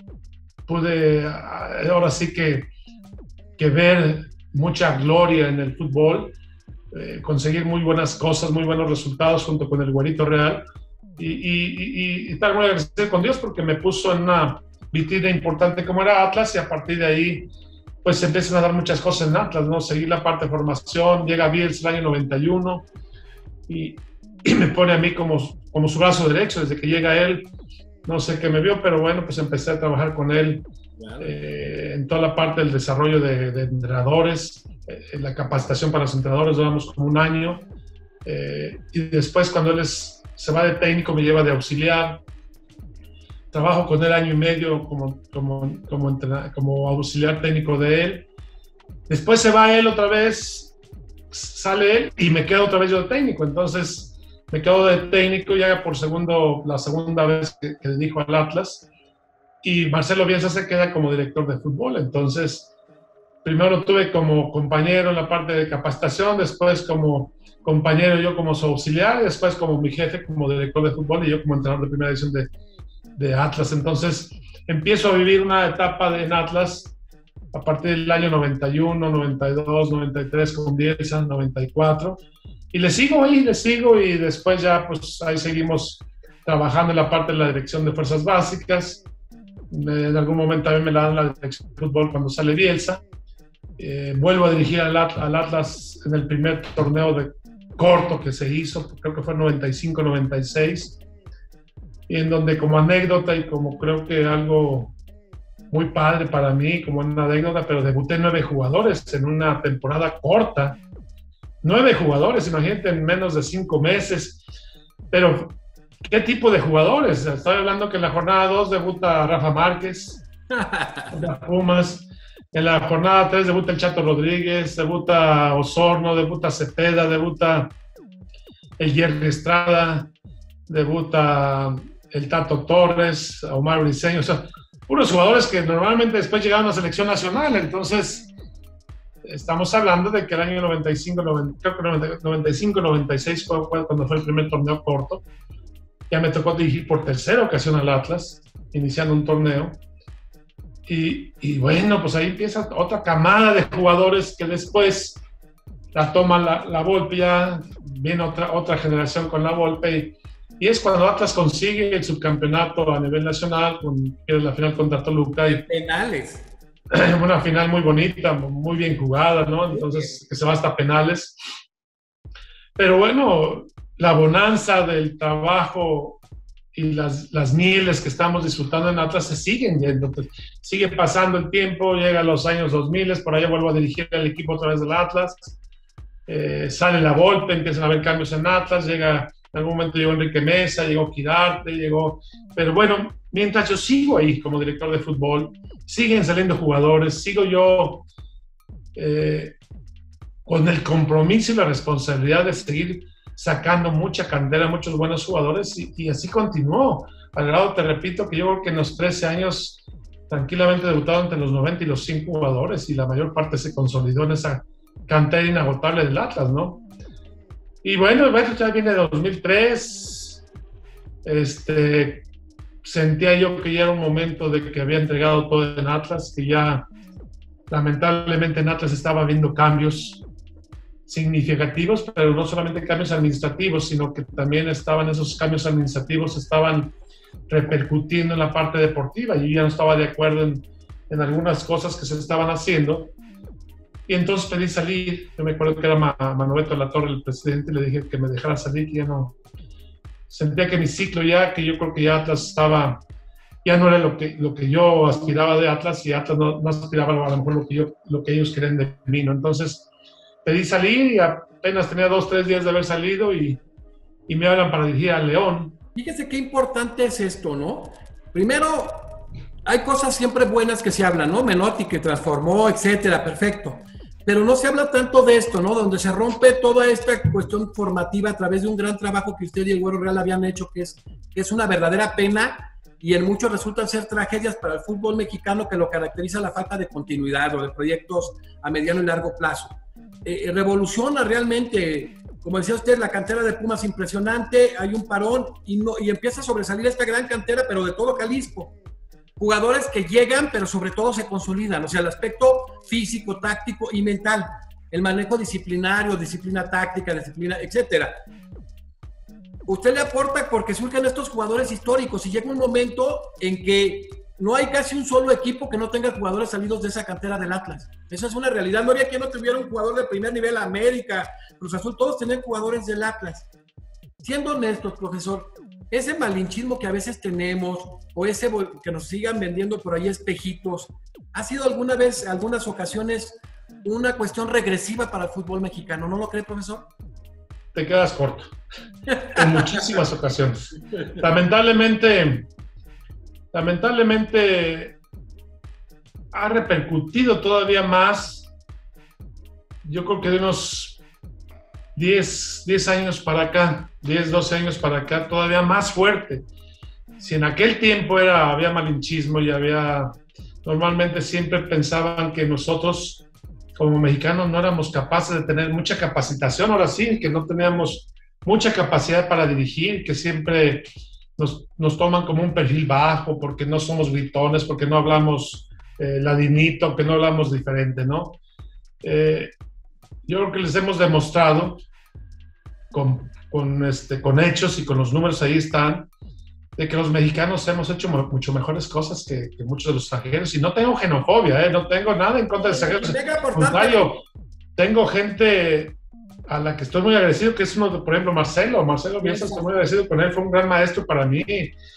ahora sí que ver mucha gloria en el fútbol, conseguir muy buenas cosas, muy buenos resultados junto con el Güerito Real, y estar muy agradecido con Dios porque me puso en una vitrina importante como era Atlas, y a partir de ahí pues se empiezan a dar muchas cosas en Atlas, ¿no? Seguir la parte de formación, llega Bielsa el año 91 y me pone a mí como su brazo derecho. Desde que llega él, no sé qué me vio, pero bueno, pues empecé a trabajar con él, en toda la parte del desarrollo de entrenadores, la capacitación para los entrenadores, duramos como 1 año, y después cuando él se va de técnico me lleva de auxiliar. Trabajo con él 1 año y medio como auxiliar técnico de él. Después se va él otra vez, sale él y me quedo otra vez yo de técnico. Entonces me quedo de técnico ya por la segunda vez que dirijo al Atlas, y Marcelo Bielsa se queda como director de fútbol. Entonces primero tuve como compañero en la parte de capacitación, después como compañero yo como su auxiliar, y después como mi jefe como director de fútbol y yo como entrenador de primera división de Atlas. Entonces empiezo a vivir una etapa en Atlas a partir del año 91, 92, 93 con Bielsa, 94, y le sigo, y después ya pues ahí seguimos trabajando en la parte de la dirección de fuerzas básicas. En algún momento también me la dan la dirección de fútbol cuando sale Bielsa. Vuelvo a dirigir al Atlas en el primer torneo corto que se hizo, creo que fue 95-96, y en donde, como anécdota y como creo que algo muy padre para mí, como una anécdota, pero debuté 9 jugadores en una temporada corta. 9 jugadores, imagínate, en menos de 5 meses. Pero, ¿qué tipo de jugadores? Estoy hablando que en la jornada 2 debuta Rafa Márquez, de Pumas. En la jornada 3 debuta el Chato Rodríguez, debuta Osorno, debuta Cepeda, debuta el Jerry Estrada, debuta el Tato Torres, Omar Briseño, o sea, puros jugadores que normalmente después llegaron a la selección nacional. Entonces, estamos hablando de que el año 95-96 fue cuando fue el primer torneo corto. Ya me tocó dirigir por tercera ocasión al Atlas, iniciando un torneo. Y bueno, pues ahí empieza otra camada de jugadores que después la toma la Volpe, ya viene otra generación con la Volpe. Y es cuando Atlas consigue el subcampeonato a nivel nacional, que es la final contra Toluca. Y penales. Una final muy bonita, muy bien jugada, ¿no? Entonces, que se va hasta penales. Pero bueno, la bonanza del trabajo y las mieles que estamos disfrutando en Atlas se siguen yendo. Sigue pasando el tiempo, llega a los años 2000, por allá vuelvo a dirigir el equipo otra vez del Atlas. Sale la Volpe, empiezan a haber cambios en Atlas, en algún momento llegó Enrique Mesa, llegó Quirarte, pero bueno, mientras yo sigo ahí como director de fútbol, siguen saliendo jugadores, sigo yo con el compromiso y la responsabilidad de seguir sacando mucha cantera, muchos buenos jugadores, y así continuó. Al grado, te repito, que yo creo que en los 13 años tranquilamente debutaron entre los 90 y los 100 jugadores, y la mayor parte se consolidó en esa cantera inagotable del Atlas, ¿no? Y bueno, ya viene 2003, sentía yo que ya era un momento de que había entregado todo en Atlas, que ya lamentablemente en Atlas estaba habiendo cambios significativos, pero no solamente cambios administrativos, sino que también esos cambios administrativos estaban repercutiendo en la parte deportiva, y yo ya no estaba de acuerdo en algunas cosas que se estaban haciendo. Y entonces pedí salir. Yo me acuerdo que era Manoveto Latorre el presidente, y le dije que me dejara salir, que ya no. Sentía que mi ciclo que yo creo que ya Atlas ya no era lo que yo aspiraba de Atlas, y Atlas no aspiraba a lo mejor lo que ellos querían de mí, ¿no? Entonces pedí salir, y apenas tenía 2-3 días de haber salido, y me hablan para dirigir a León. Fíjese qué importante es esto, ¿no? Primero, hay cosas siempre buenas que se hablan, ¿no? Menotti que transformó, etcétera, perfecto. Pero no se habla tanto de esto, ¿no? Donde se rompe toda esta cuestión formativa a través de un gran trabajo que usted y el Güero Real habían hecho, que es una verdadera pena, y en muchos resultan ser tragedias para el fútbol mexicano, que lo caracteriza la falta de continuidad o de proyectos a mediano y largo plazo. Revoluciona realmente, como decía usted, la cantera de Pumas impresionante, hay un parón y empieza a sobresalir esta gran cantera, pero de todo Jalisco. Jugadores que llegan, pero sobre todo se consolidan, o sea, el aspecto físico, táctico y mental, el manejo disciplinario, disciplina táctica, disciplina, etcétera. Usted le aporta porque surgen estos jugadores históricos, y llega un momento en que no hay casi un solo equipo que no tenga jugadores salidos de esa cantera del Atlas. Esa es una realidad. No había quien no tuviera un jugador de primer nivel, América, Cruz Azul, todos tenían jugadores del Atlas. Siendo honestos, profesor, ese malinchismo que a veces tenemos, o ese que nos sigan vendiendo por ahí espejitos, ¿ha sido alguna vez, algunas ocasiones, una cuestión regresiva para el fútbol mexicano? ¿No lo cree, profesor? Te quedas corto. En muchísimas ocasiones. Lamentablemente ha repercutido todavía más. Yo creo que de unos 10 años para acá, 10, 12 años para acá, todavía más fuerte. Si en aquel tiempo había malinchismo y normalmente siempre pensaban que nosotros como mexicanos no éramos capaces de tener mucha capacitación, ahora sí, que no teníamos mucha capacidad para dirigir, que siempre nos toman como un perfil bajo, porque no somos gritones, porque no hablamos ladinito, que no hablamos diferente, ¿no? Yo creo que les hemos demostrado con hechos y con los números ahí están, de que los mexicanos hemos hecho mucho mejores cosas que muchos de los extranjeros. Y no tengo xenofobia, no tengo nada en contra de extranjeros. Al contrario, tengo gente a la que estoy muy agradecido, que es uno, por ejemplo, Marcelo Bielsa, estoy muy agradecido con él, fue un gran maestro para mí.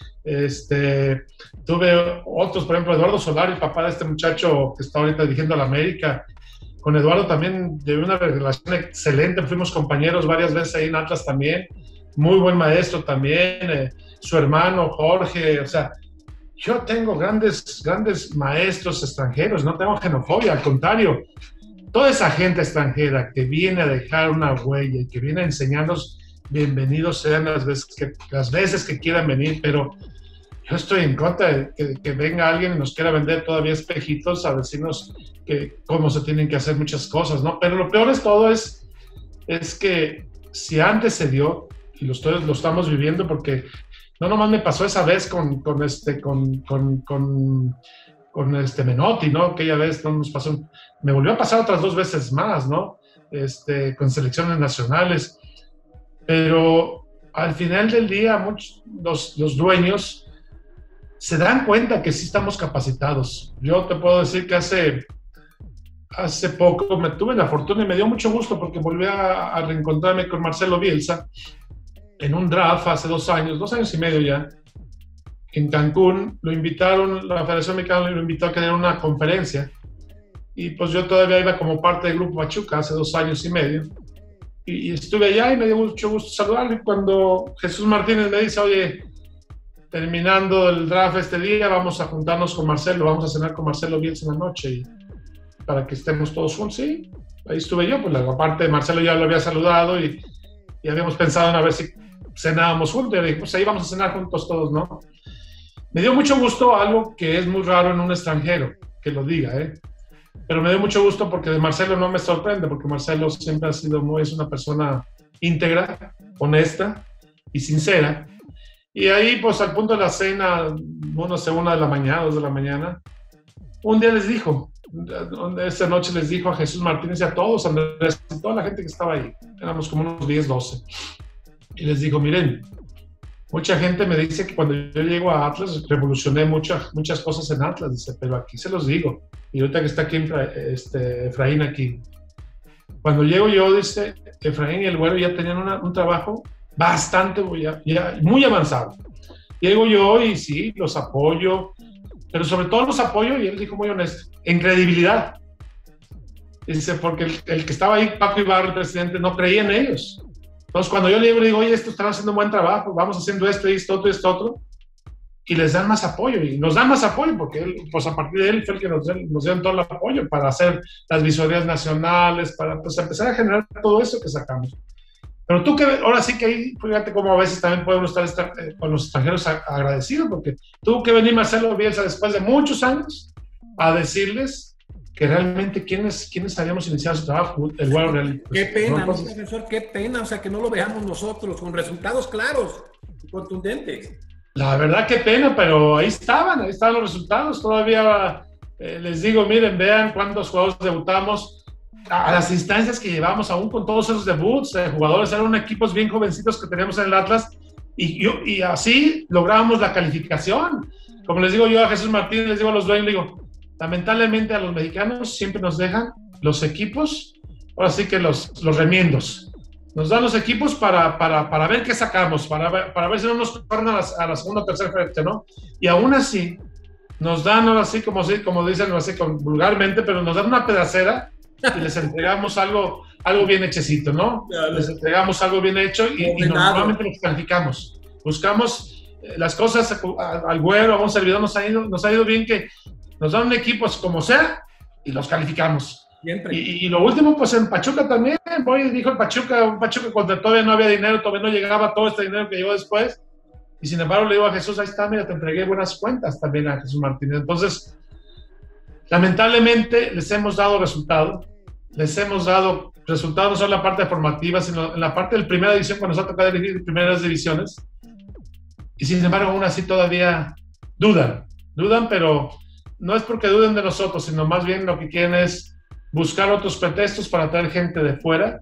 Tuve otros, por ejemplo, Eduardo Solari, papá de este muchacho que está ahorita dirigiendo a la América. Con Eduardo también de una relación excelente, fuimos compañeros varias veces ahí en Atlas también, muy buen maestro también, su hermano Jorge, o sea, yo tengo grandes maestros extranjeros, no tengo xenofobia, al contrario, toda esa gente extranjera que viene a dejar una huella y que viene a enseñarnos, bienvenidos sean las veces que quieran venir, pero yo estoy en contra de que venga alguien y nos quiera vender todavía espejitos a decirnos cómo se tienen que hacer muchas cosas, ¿no? Pero lo peor de todo es que si antes se dio, y lo estamos viviendo, porque no nomás me pasó esa vez con Menotti, ¿no? Aquella vez no nos pasó, me volvió a pasar otras 2 veces más, ¿no? Con selecciones nacionales, pero al final del día los dueños se dan cuenta que sí estamos capacitados. Yo te puedo decir que hace poco me tuve la fortuna y me dio mucho gusto porque volví a reencontrarme con Marcelo Bielsa en un draft hace 2 años y medio ya, en Cancún. Lo invitaron, la Federación Mexicana lo invitó a tener una conferencia y pues yo todavía iba como parte del Grupo Pachuca hace 2 años y medio y estuve allá y me dio mucho gusto saludarlo. Y cuando Jesús Martínez me dice, oye, terminando el draft este día, vamos a juntarnos con Marcelo, vamos a cenar con Marcelo Bielsa en la noche y para que estemos todos juntos. Sí, ahí estuve yo, pues aparte de Marcelo ya lo había saludado y habíamos pensado en a ver si cenábamos juntos, y dije, pues ahí vamos a cenar juntos todos, ¿no? Me dio mucho gusto, algo que es muy raro en un extranjero, que lo diga, pero me dio mucho gusto porque de Marcelo no me sorprende, porque Marcelo siempre es una persona íntegra, honesta y sincera. Y ahí, pues al punto de la cena, 1 de la mañana, 2 de la mañana, un día les dijo, esa noche les dijo a Jesús Martínez y a todos, Andrés, a toda la gente que estaba ahí, éramos como unos 10, 12, y les dijo, miren, mucha gente me dice que cuando yo llego a Atlas revolucioné muchas cosas en Atlas, dice, pero aquí se los digo, y ahorita que está aquí Efraín aquí, cuando llego yo, dice, Efraín y el Güero ya tenían un trabajo bastante muy avanzado. Llego yo y sí, los apoyo, pero sobre todo los apoyo, y él dijo muy honesto, en credibilidad. Dice, porque el que estaba ahí, Paco Ibarra, el presidente, no creía en ellos. Entonces, cuando yo le digo, oye, estos están haciendo un buen trabajo, vamos haciendo esto, otro, y les dan más apoyo, y nos dan más apoyo, porque él, pues a partir de él fue el que nos dio todo el apoyo para hacer las visorías nacionales, para pues empezar a generar todo eso que sacamos. Pero tú ahora sí que ahí, fíjate cómo a veces también podemos estar con los extranjeros agradecidos, porque tuvo que venir Marcelo Bielsa después de muchos años a decirles que realmente quiénes habíamos iniciado su trabajo, el Güero Real. Qué pena, ¿no, profesor? Qué pena, o sea, que no lo veamos nosotros, con resultados claros y contundentes. La verdad, qué pena, pero ahí estaban los resultados. Todavía les digo, miren, vean cuántos jugadores debutamos, a las instancias que llevamos, aún con todos esos debuts, jugadores eran equipos bien jovencitos que teníamos en el Atlas, y así lográbamos la calificación. Como les digo yo a Jesús Martínez, les digo a los dueños, digo, lamentablemente a los mexicanos siempre nos dejan los equipos, ahora sí que los remiendos. Nos dan los equipos para ver qué sacamos, para ver si no nos corren a la segunda o tercera frente, ¿no? Y aún así, nos dan ahora sí, como dicen así vulgarmente, pero nos dan una pedacera y les entregamos algo bien hechecito, ¿no? Les entregamos algo bien hecho y normalmente los calificamos. Buscamos las cosas al Güero, a un servidor, nos ha ido bien que nos dan equipos como sea y los calificamos. Y lo último, pues en Pachuca también, dijo un Pachuca cuando todavía no había dinero, todavía no llegaba todo este dinero que llegó después, y sin embargo le digo a Jesús, ahí está, mira, te entregué buenas cuentas también a Jesús Martínez. Entonces, lamentablemente les hemos dado resultados no solo en la parte formativa, sino en la parte de primera división, cuando nos ha tocado dirigir primeras divisiones, y sin embargo aún así todavía dudan, pero no es porque duden de nosotros, sino más bien lo que quieren es buscar otros pretextos para traer gente de fuera,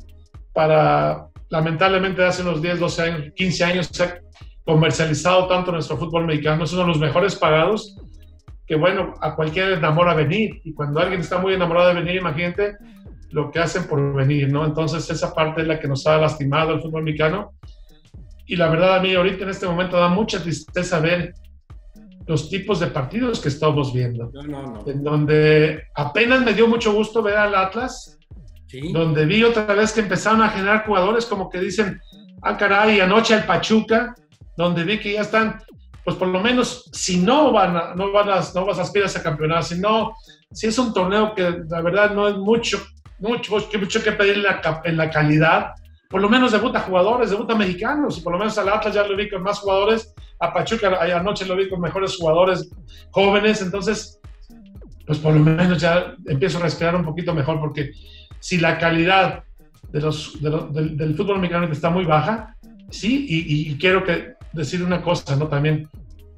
lamentablemente hace unos 10, 12 años, 15 años se ha comercializado tanto nuestro fútbol mexicano, es uno de los mejores pagados, que bueno, a cualquiera le enamora venir, y cuando alguien está muy enamorado de venir, imagínate, lo que hacen por venir, ¿no? Entonces esa parte es la que nos ha lastimado el fútbol mexicano. Y la verdad a mí ahorita en este momento da mucha tristeza ver los tipos de partidos que estamos viendo. No. En donde apenas me dio mucho gusto ver al Atlas, ¿sí? Donde vi otra vez que empezaron a generar jugadores como que dicen, ah caray, anoche al Pachuca, donde vi que ya están, pues por lo menos, si no vas a aspirar a campeonar, si es un torneo que la verdad no es mucho que pedir en la calidad, por lo menos debuta jugadores, debuta mexicanos, y por lo menos al Atlas ya lo vi con más jugadores, a Pachuca anoche lo vi con mejores jugadores jóvenes, entonces, pues por lo menos ya empiezo a respirar un poquito mejor, porque si la calidad del fútbol mexicano está muy baja, sí, y quiero decir una cosa, ¿no? También,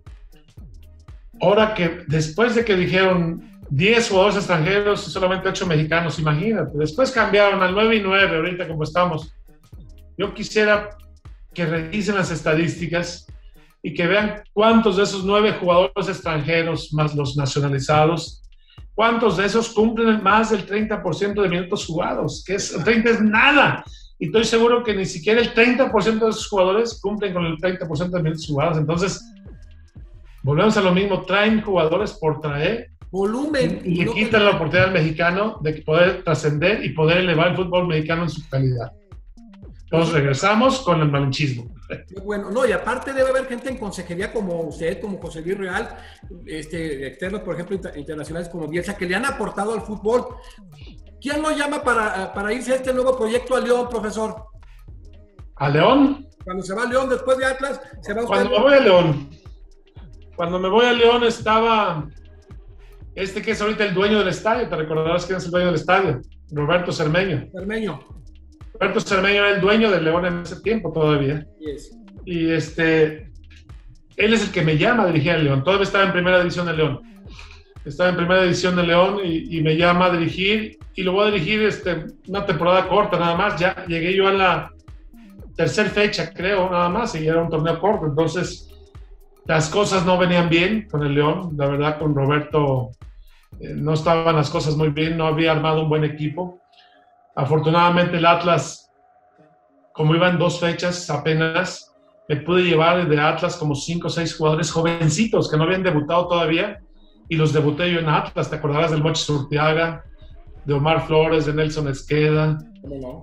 ahora que después de que dijeron 10 jugadores extranjeros y solamente 8 mexicanos, imagínate, después cambiaron al 9 y 9, ahorita como estamos. Yo quisiera que revisen las estadísticas y que vean cuántos de esos 9 jugadores extranjeros más los nacionalizados, cuántos de esos cumplen más del 30% de minutos jugados, que es 30 es nada. Y estoy seguro que ni siquiera el 30% de esos jugadores cumplen con el 30% de minutos jugados. Entonces, volvemos a lo mismo, traen jugadores por traer volumen y le quitan la oportunidad al mexicano de poder trascender y poder elevar el fútbol mexicano en su calidad. Entonces regresamos con el malinchismo. Bueno, no, y aparte debe haber gente en consejería como usted, como José Luis Real, externos, por ejemplo, internacionales como Bielsa, que le han aportado al fútbol. ¿Quién lo llama para irse a este nuevo proyecto a León, profesor? ¿A León? Cuando se va a León, después de Atlas, se va a usted. Cuando me voy a León estaba que es ahorita el dueño del estadio, te recordarás quién es el dueño del estadio, Roberto Cermeño. Roberto Cermeño era el dueño del León en ese tiempo todavía. Yes. Y él es el que me llama a dirigir al León. Todavía estaba en primera división de León. Estaba en primera división de León y me llama a dirigir, y lo voy a dirigir una temporada corta nada más. Ya llegué yo a la tercera fecha, creo, nada más, y era un torneo corto. Entonces, las cosas no venían bien con el León. La verdad, con Roberto no estaban las cosas muy bien, no había armado un buen equipo. Afortunadamente el Atlas, como iban 2 fechas apenas, me pude llevar de Atlas como 5 o 6 jugadores jovencitos que no habían debutado todavía, y los debuté yo en Atlas. Te acordarás del Mochi Surtiaga, de Omar Flores, de Nelson Esqueda. ¿Cómo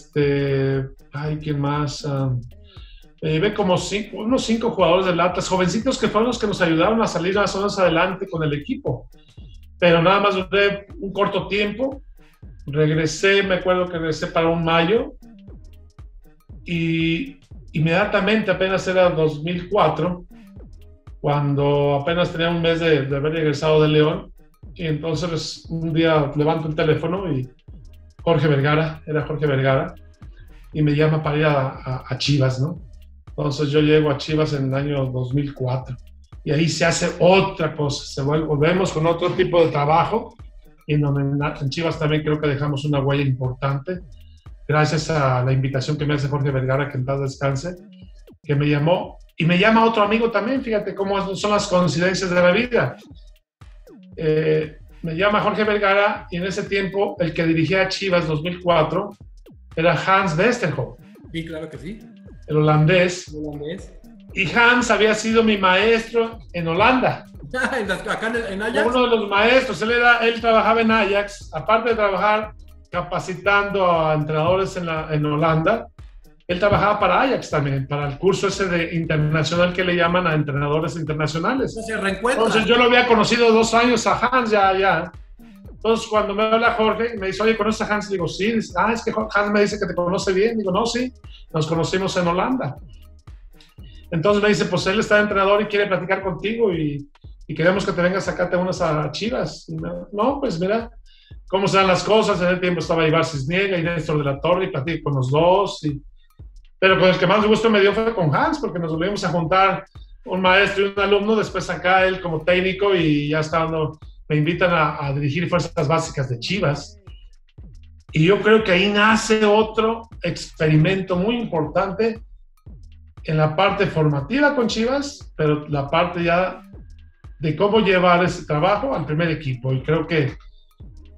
no? ¿Quién más? Ve como unos 5 jugadores del Atlas, jovencitos, que fueron los que nos ayudaron a salir más o menos adelante con el equipo. Pero nada más duré un corto tiempo. Regresé, me acuerdo que regresé para un mayo, y inmediatamente, apenas era 2004, cuando apenas tenía un mes de haber regresado de León, y entonces un día levanto el teléfono y era Jorge Vergara, y me llama para ir a Chivas, ¿no? Entonces yo llego a Chivas en el año 2004, y ahí se hace otra cosa, volvemos con otro tipo de trabajo. Y en Chivas también creo que dejamos una huella importante, gracias a la invitación que me hace Jorge Vergara, que en paz descanse, que me llamó, y me llama otro amigo también. Fíjate cómo son las coincidencias de la vida. Me llama Jorge Vergara, y en ese tiempo el que dirigía a Chivas 2004 era Hans Westerhoff. Sí, claro que sí. El holandés. Y Hans había sido mi maestro en Holanda. Acá en Ajax. Uno de los maestros, él trabajaba en Ajax, aparte de trabajar capacitando a entrenadores en Holanda, él trabajaba para Ajax también, para el curso ese de internacional que le llaman a entrenadores internacionales. Entonces yo lo había conocido 2 años a Hans ya. Entonces cuando me habla Jorge, me dice, oye, ¿conoces a Hans? Digo, sí. Dice, es que Hans me dice que te conoce bien. Digo, no, sí, nos conocimos en Holanda. Entonces me dice, pues él está de entrenador y quiere platicar contigo, y queremos que te vengas a sacarte unas a Chivas. No, pues mira cómo se dan las cosas. En el tiempo estaba Ibar Cisniega y Néstor de la Torre, y platiqué con los dos. Pero con el que más gusto me dio fue con Hans, porque nos volvimos a juntar un maestro y un alumno. Después acá él como técnico, y ya me invitan a dirigir Fuerzas Básicas de Chivas. Y yo creo que ahí nace otro experimento muy importante en la parte formativa con Chivas, pero la parte ya de cómo llevar ese trabajo al primer equipo. Y creo que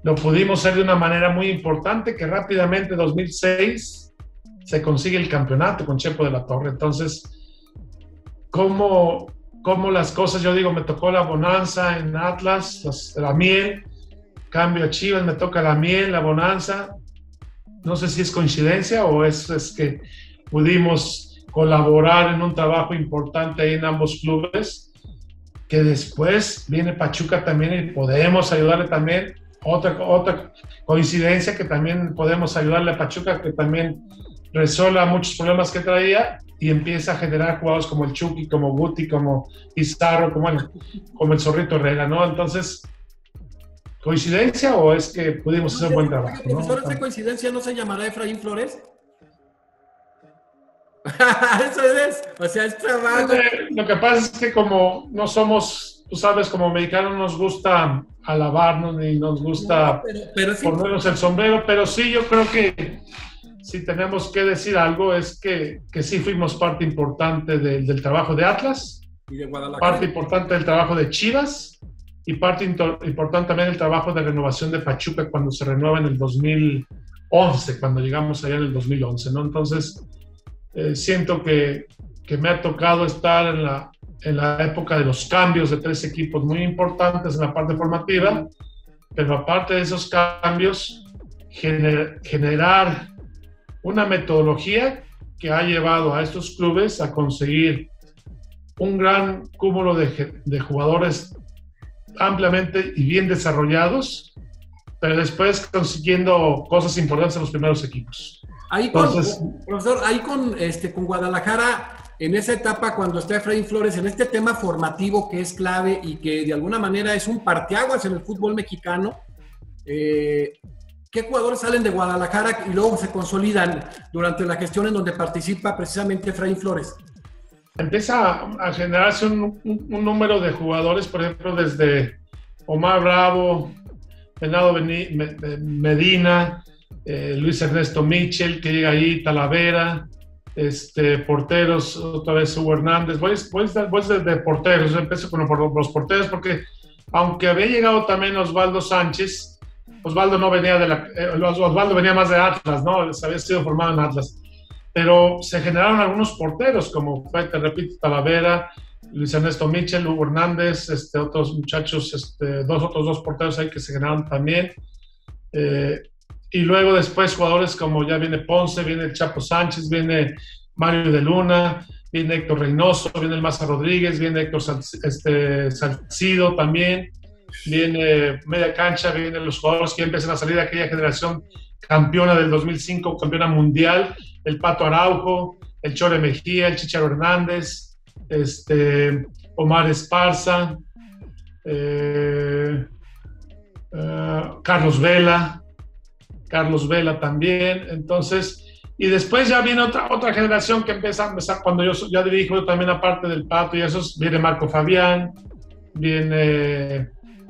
lo pudimos hacer de una manera muy importante, que rápidamente, 2006, se consigue el campeonato con Chepo de la Torre. Entonces, ¿cómo las cosas? Yo digo, me tocó la bonanza en Atlas, la miel, cambio a Chivas, me toca la miel, la bonanza. No sé si es coincidencia o es que pudimos colaborar en un trabajo importante ahí en ambos clubes, que después viene Pachuca también y podemos ayudarle también. Otra coincidencia que también podemos ayudarle a Pachuca, que también resuelva muchos problemas que traía y empieza a generar jugadores como el Chucky, como Guti, como Pizarro, como el Zorrito Herrera, ¿no? Entonces, ¿coincidencia o es que pudimos hacer un buen trabajo? Profesor, ¿esta coincidencia no se llamará Efraín Flores? Eso es, o sea, es trabajo. Lo que pasa es que como no somos, tú sabes, como mexicanos nos gusta alabarnos ni nos gusta ponernos el sombrero, pero sí, yo creo que si tenemos que decir algo es que sí fuimos parte importante del trabajo de Atlas, y de Guadalajara, parte importante del trabajo de Chivas y parte importante también del trabajo de renovación de Pachuca cuando se renueva en el 2011, cuando llegamos allá en el 2011, ¿no? Entonces, siento que me ha tocado estar en la época de los cambios de 3 equipos muy importantes en la parte formativa, pero aparte de esos cambios, generar una metodología que ha llevado a estos clubes a conseguir un gran cúmulo de jugadores ampliamente y bien desarrollados, pero después consiguiendo cosas importantes en los primeros equipos. Ahí profesor, ahí con Guadalajara, en esa etapa cuando está Efraín Flores, en este tema formativo que es clave y que de alguna manera es un parteaguas en el fútbol mexicano, ¿qué jugadores salen de Guadalajara y luego se consolidan durante la gestión en donde participa precisamente Efraín Flores? Empieza a generarse un número de jugadores, por ejemplo, desde Omar Bravo, Venado Medina, Luis Ernesto Mitchell, que llega ahí, Talavera, porteros, otra vez Hugo Hernández. Voy de porteros, yo empiezo con los porteros porque aunque había llegado también Osvaldo Sánchez, Osvaldo no venía Osvaldo venía más de Atlas, ¿no? Había sido formado en Atlas. Pero se generaron algunos porteros, como fue, te repito, Talavera, Luis Ernesto Mitchell, Hugo Hernández, otros muchachos, otros dos porteros ahí que se generaron también. Y luego después jugadores como ya viene Ponce, viene el Chapo Sánchez, viene Mario de Luna, viene Héctor Reynoso, viene el Maza Rodríguez, viene Héctor Salcido también, viene media cancha, vienen los jugadores que empiezan a salir de aquella generación campeona del 2005, campeona mundial, el Pato Araujo, el Chore Mejía, el Chicharo Hernández, Omar Esparza, Carlos Vela también. Entonces, y después ya viene otra generación que empieza cuando yo ya dirijo también aparte del Pato y esos, viene Marco Fabián, viene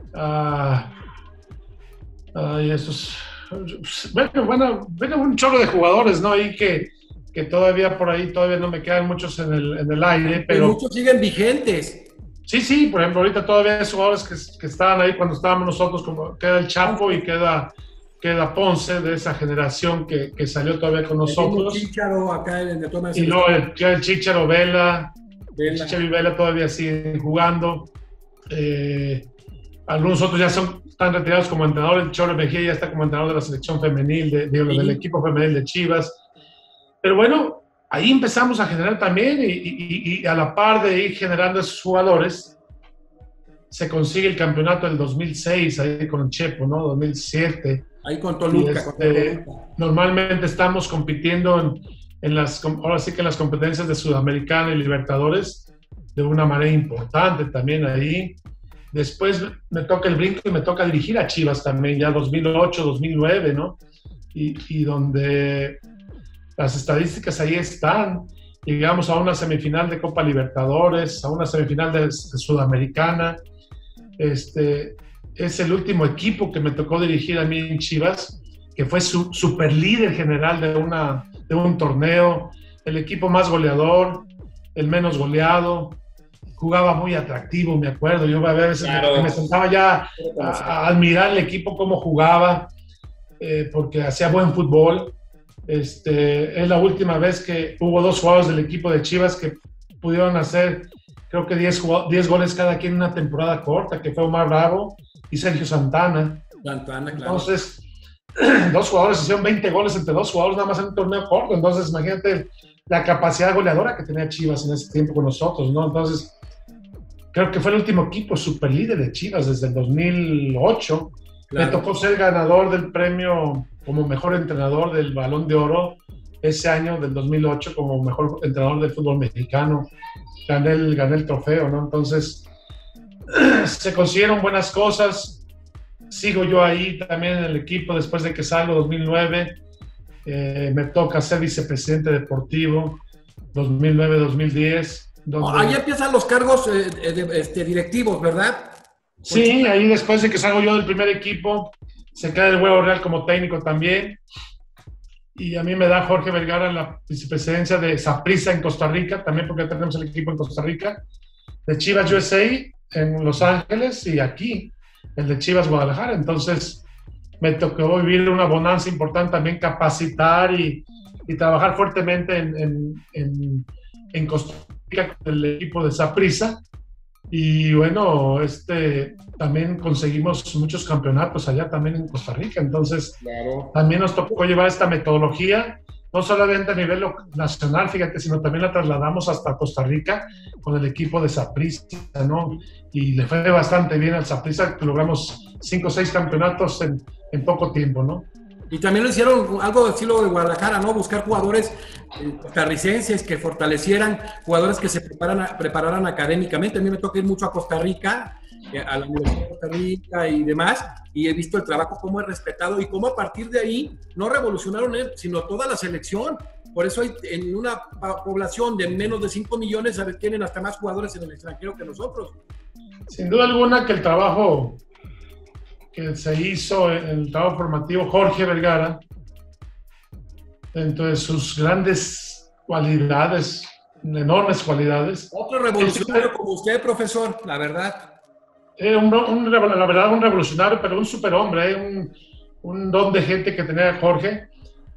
y esos, bueno, un chorro de jugadores, ¿no? Y que todavía por ahí todavía no me quedan muchos en el aire, pero muchos siguen vigentes. Sí, por ejemplo, ahorita todavía hay jugadores que estaban ahí cuando estábamos nosotros, como queda el Chapo y queda Ponce, de esa generación que salió todavía con nosotros. El Chicharo acá en el toma de y luego el Chicharo Vela. El Chicharo y Vela todavía siguen jugando. Algunos otros ya están retirados como entrenador. El Chore Mejía ya está como entrenador de la selección femenil, del equipo femenil de Chivas. Pero bueno, ahí empezamos a generar también y a la par de ir generando esos jugadores, se consigue el campeonato del 2006 ahí con el Chepo, ¿no? 2007. Ahí con Toluca. Normalmente estamos compitiendo ahora sí que en las competencias de Sudamericana y Libertadores de una manera importante también ahí. Después me toca el brinco y me toca dirigir a Chivas también, ya 2008, 2009, ¿no? Y donde las estadísticas ahí están. Llegamos a una semifinal de Copa Libertadores, a una semifinal de Sudamericana. Es el último equipo que me tocó dirigir a mí en Chivas, que fue super líder general de un torneo, el equipo más goleador, el menos goleado, jugaba muy atractivo, me acuerdo. Yo a veces Claro. me sentaba ya a admirar el equipo, cómo jugaba, porque hacía buen fútbol. Es la última vez que hubo 2 jugadores del equipo de Chivas que pudieron hacer, creo que 10 goles cada quien en una temporada corta, que fue Omar Bravo y Sergio Santana. Claro. Entonces, 2 jugadores hicieron 20 goles entre 2 jugadores nada más en un torneo corto. Entonces, imagínate la capacidad goleadora que tenía Chivas en ese tiempo con nosotros, ¿no? Entonces, creo que fue el último equipo super líder de Chivas desde el 2008. Claro. Me tocó ser ganador del premio como mejor entrenador del Balón de Oro ese año del 2008 como mejor entrenador del fútbol mexicano. Gané el trofeo, ¿no? Entonces, se consiguieron buenas cosas. Sigo yo ahí también en el equipo después de que salgo 2009. Me toca ser vicepresidente deportivo 2009-2010. Ahí empiezan los cargos directivos, ¿verdad? Sí, ahí después de que salgo yo del primer equipo, se queda el Huevo Real como técnico también. Y a mí me da Jorge Vergara la vicepresidencia de Saprissa en Costa Rica, también porque tenemos el equipo en Costa Rica, de Chivas USA en Los Ángeles y aquí, el de Chivas Guadalajara. Entonces, me tocó vivir una bonanza importante también, capacitar y trabajar fuertemente en Costa Rica con el equipo de Saprissa. Y bueno, también conseguimos muchos campeonatos allá también en Costa Rica. Entonces, claro, también nos tocó llevar esta metodología, no solamente a nivel nacional, fíjate, sino también la trasladamos hasta Costa Rica con el equipo de Saprissa, ¿no? Y le fue bastante bien al Saprissa, que logramos 5 o 6 campeonatos en poco tiempo, ¿no? Y también lo hicieron algo de estilo de Guadalajara, ¿no? Buscar jugadores costarricenses que fortalecieran, jugadores que se prepararan académicamente. A mí me toca ir mucho a Costa Rica, a la Universidad de Costa Rica y demás, y he visto el trabajo, cómo es respetado y cómo a partir de ahí no revolucionaron él, sino toda la selección. Por eso hay, en una población de menos de 5 millones, tienen hasta más jugadores en el extranjero que nosotros. Sin duda alguna que el trabajo que se hizo en el trabajo formativo, Jorge Vergara, dentro de sus grandes cualidades, enormes cualidades. Otro revolucionario como usted, profesor, la verdad. Era la verdad, un revolucionario, pero un superhombre, un don de gente que tenía Jorge.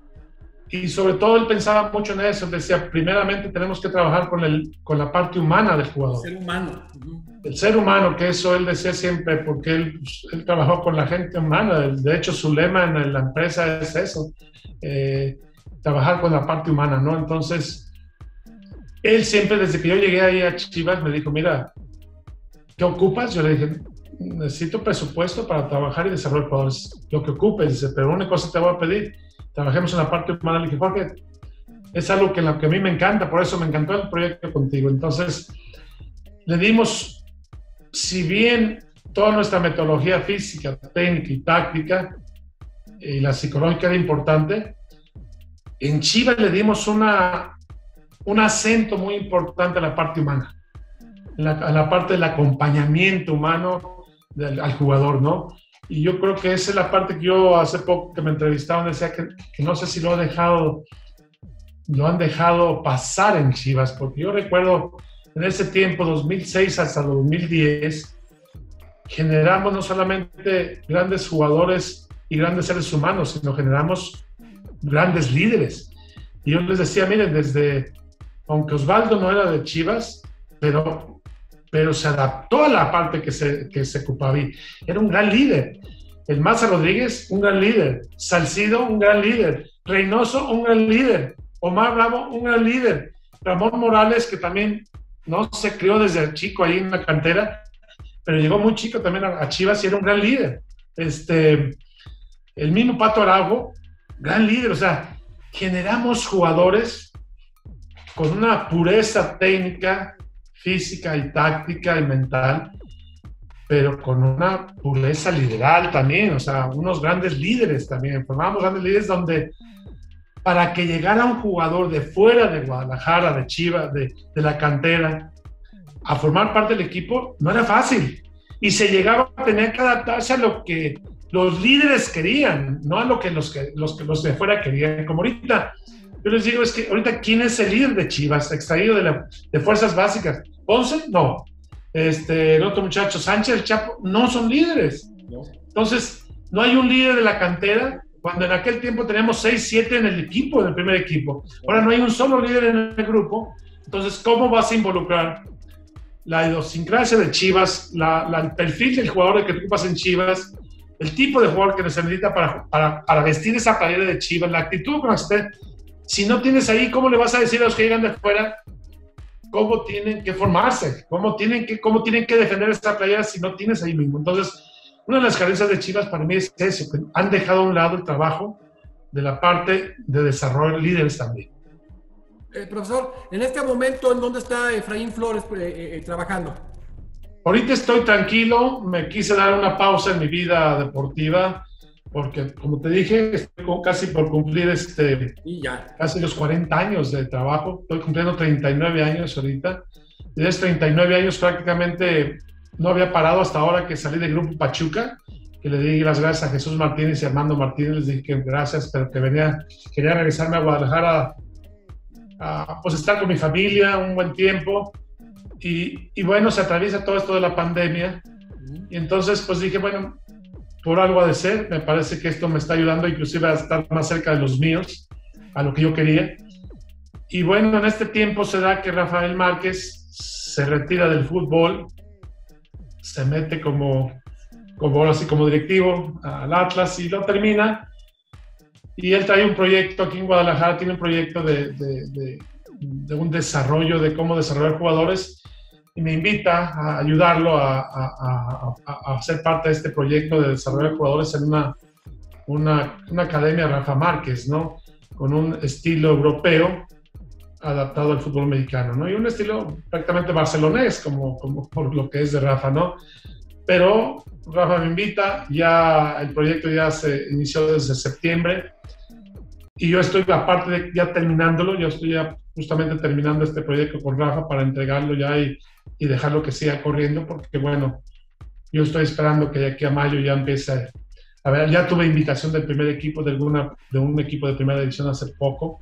Y sobre todo él pensaba mucho en eso. Decía, primeramente tenemos que trabajar con la parte humana del jugador. El ser humano. El ser humano, que eso él decía siempre, porque él trabajó con la gente humana. De hecho, su lema en la empresa es eso, trabajar con la parte humana, ¿no? Entonces, él siempre, desde que yo llegué ahí a Chivas, me dijo, mira, ¿qué ocupas? Yo le dije, necesito presupuesto para trabajar y desarrollar jugadores. Lo que ocupes, dice, pero una cosa te voy a pedir, trabajemos en la parte humana. Le dije, Jorge, es algo que a mí me encanta, por eso me encantó el proyecto contigo. Entonces, le dimos, si bien toda nuestra metodología física, técnica y táctica, y la psicológica era importante, en Chivas le dimos un acento muy importante a la parte humana, a la parte del acompañamiento humano al jugador, ¿no? Y yo creo que esa es la parte que yo hace poco que me entrevistaron decía que no sé si lo han dejado pasar en Chivas, porque yo recuerdo en ese tiempo, 2006 hasta 2010, generamos no solamente grandes jugadores y grandes seres humanos, sino generamos grandes líderes. Y yo les decía, miren, aunque Osvaldo no era de Chivas, pero se adaptó a la parte que se ocupaba ahí. Era un gran líder. El Maza Rodríguez, un gran líder. Salcido, un gran líder. Reynoso, un gran líder. Omar Bravo, un gran líder. Ramón Morales, que también no se crió desde chico ahí en la cantera, pero llegó muy chico también a Chivas y era un gran líder. El mismo Pato Araujo, gran líder. O sea, generamos jugadores con una pureza técnica, física y táctica y mental, pero con una pureza lideral también, o sea, unos grandes líderes también. Formamos grandes líderes donde para que llegara un jugador de fuera de Guadalajara, de Chivas, de la cantera, a formar parte del equipo, no era fácil. Y se llegaba a tener que adaptarse a lo que los líderes querían, no a lo que los de fuera querían. Como ahorita, Yo les digo, es que ahorita, ¿quién es el líder de Chivas, extraído de fuerzas básicas? ¿Ponce? No. El otro muchacho, Sánchez, el Chapo, no son líderes. No. Entonces, no hay un líder de la cantera, cuando en aquel tiempo teníamos 6, 7 en el equipo, en el primer equipo. Ahora no hay un solo líder en el grupo. Entonces, ¿cómo vas a involucrar la idiosincrasia de Chivas, el perfil del jugador que ocupas en Chivas, el tipo de jugador que se necesita para vestir esa playera de Chivas, la actitud con la que esté? Si no tienes ahí, ¿cómo le vas a decir a los que llegan de fuera cómo tienen que formarse? ¿Cómo tienen que defender esta playera si no tienes ahí mismo? Entonces, una de las carencias de Chivas para mí es eso, que han dejado a un lado el trabajo de la parte de desarrollo de líderes también. Profesor, en este momento, ¿en dónde está Efraín Flores trabajando? Ahorita estoy tranquilo, me quise dar una pausa en mi vida deportiva, porque como te dije, estoy casi por cumplir casi los 40 años de trabajo. Estoy cumpliendo 39 años ahorita. Y de esos 39 años prácticamente no había parado hasta ahora que salí del Grupo Pachuca, que le di las gracias a Jesús Martínez y Armando Martínez. Les dije que gracias, pero que quería regresarme a Guadalajara a pues estar con mi familia un buen tiempo. Y bueno, se atraviesa todo esto de la pandemia. Y entonces pues dije, bueno, por algo ha de ser, me parece que esto me está ayudando inclusive a estar más cerca de los míos, a lo que yo quería. Y bueno, en este tiempo se da que Rafael Márquez se retira del fútbol, se mete como directivo al Atlas y lo termina. Y él trae un proyecto aquí en Guadalajara, tiene un proyecto de un desarrollo, de cómo desarrollar jugadores, y me invita a ayudarlo a ser parte de este proyecto de desarrollar jugadores en una academia Rafa Márquez, ¿no? Con un estilo europeo adaptado al fútbol mexicano, ¿no? Y un estilo prácticamente barcelonés, como por lo que es de Rafa, ¿no? Pero Rafa me invita, ya el proyecto ya se inició desde septiembre, y yo estoy, aparte de ya terminándolo, yo estoy ya justamente terminando este proyecto con Rafa para entregarlo ya y dejarlo que siga corriendo, porque bueno, yo estoy esperando que de aquí a mayo ya empiece a ver. Ya tuve invitación del primer equipo, de un equipo de primera división hace poco.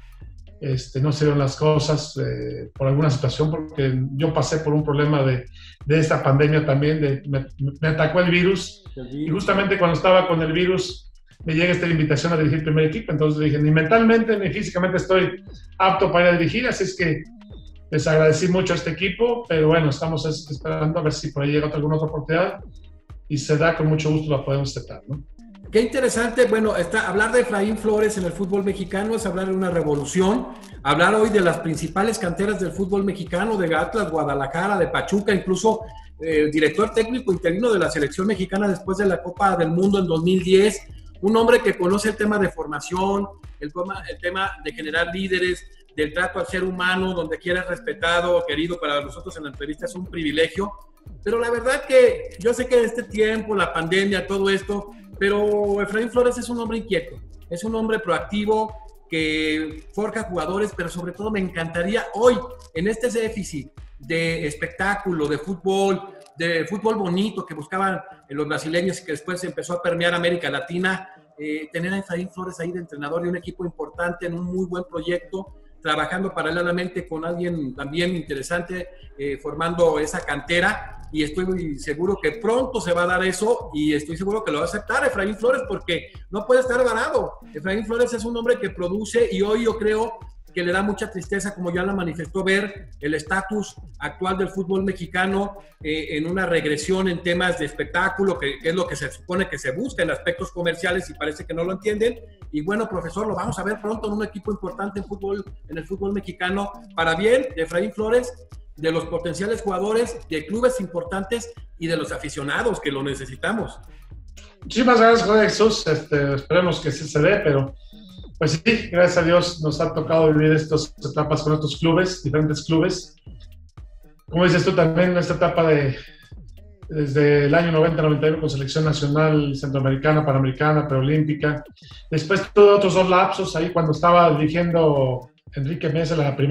No se dieron las cosas por alguna situación, porque yo pasé por un problema de esta pandemia también, me atacó el virus, y justamente cuando estaba con el virus me llega esta invitación a dirigir el primer equipo. Entonces dije, ni mentalmente ni físicamente estoy apto para ir a dirigir, así es que les agradecí mucho a este equipo, pero bueno, estamos esperando a ver si por ahí llega alguna otra oportunidad, y se da, con mucho gusto la podemos aceptar, ¿no? Qué interesante. Bueno, hablar de Efraín Flores en el fútbol mexicano es hablar de una revolución, hablar hoy de las principales canteras del fútbol mexicano, de Atlas, Guadalajara, de Pachuca, incluso director técnico interino de la selección mexicana después de la Copa del Mundo en 2010, un hombre que conoce el tema de formación, el tema de generar líderes, del trato al ser humano, donde quiera es respetado, querido. Para nosotros en la entrevista es un privilegio, pero la verdad que yo sé que este tiempo, la pandemia, todo esto, pero Efraín Flores es un hombre inquieto, es un hombre proactivo que forja jugadores, pero sobre todo me encantaría hoy, en este déficit de espectáculo, de fútbol bonito que buscaban los brasileños y que después se empezó a permear América Latina, tener a Efraín Flores ahí de entrenador de un equipo importante en un muy buen proyecto, trabajando paralelamente con alguien también interesante, formando esa cantera, y estoy seguro que pronto se va a dar eso, y estoy seguro que lo va a aceptar Efraín Flores, porque no puede estar varado. Efraín Flores es un hombre que produce, y hoy yo creo que le da mucha tristeza, como ya la manifestó, ver el estatus actual del fútbol mexicano en una regresión en temas de espectáculo, que es lo que se supone que se busca en aspectos comerciales, y parece que no lo entienden. Y bueno, profesor, lo vamos a ver pronto en un equipo importante en el fútbol mexicano, para bien de Efraín Flores, de los potenciales jugadores, de clubes importantes y de los aficionados que lo necesitamos. Muchísimas gracias, José Jesús. Esperemos que sí se dé, pero pues sí, gracias a Dios nos ha tocado vivir estas etapas con estos clubes, diferentes clubes. Como dices tú también, esta etapa desde el año 90-91 con selección nacional, centroamericana, panamericana, preolímpica. Después tuve otros dos lapsos ahí cuando estaba dirigiendo Enrique Mesa,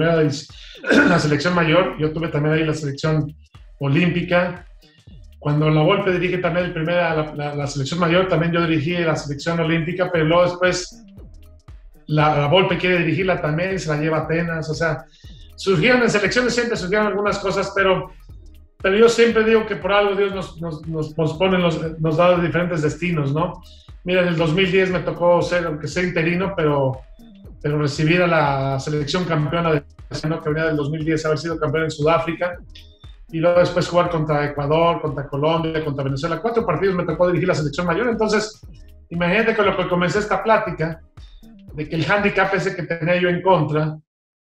la selección mayor. Yo tuve también ahí la selección olímpica. Cuando la Volpe dirige también la selección mayor, también yo dirigí la selección olímpica, pero luego después la Volpe quiere dirigirla también, se la lleva a Atenas, o sea, surgieron en selecciones, siempre surgieron algunas cosas, pero yo siempre digo que por algo Dios nos pone, nos da diferentes destinos, ¿no? Mira, en el 2010 me tocó ser, aunque sea interino, pero recibir a la selección campeona de ¿no? que venía del 2010, haber sido campeón en Sudáfrica, y luego después jugar contra Ecuador, contra Colombia, contra Venezuela. 4 partidos me tocó dirigir la selección mayor, entonces imagínate con lo que comencé esta plática, de que el hándicap ese que tenía yo en contra,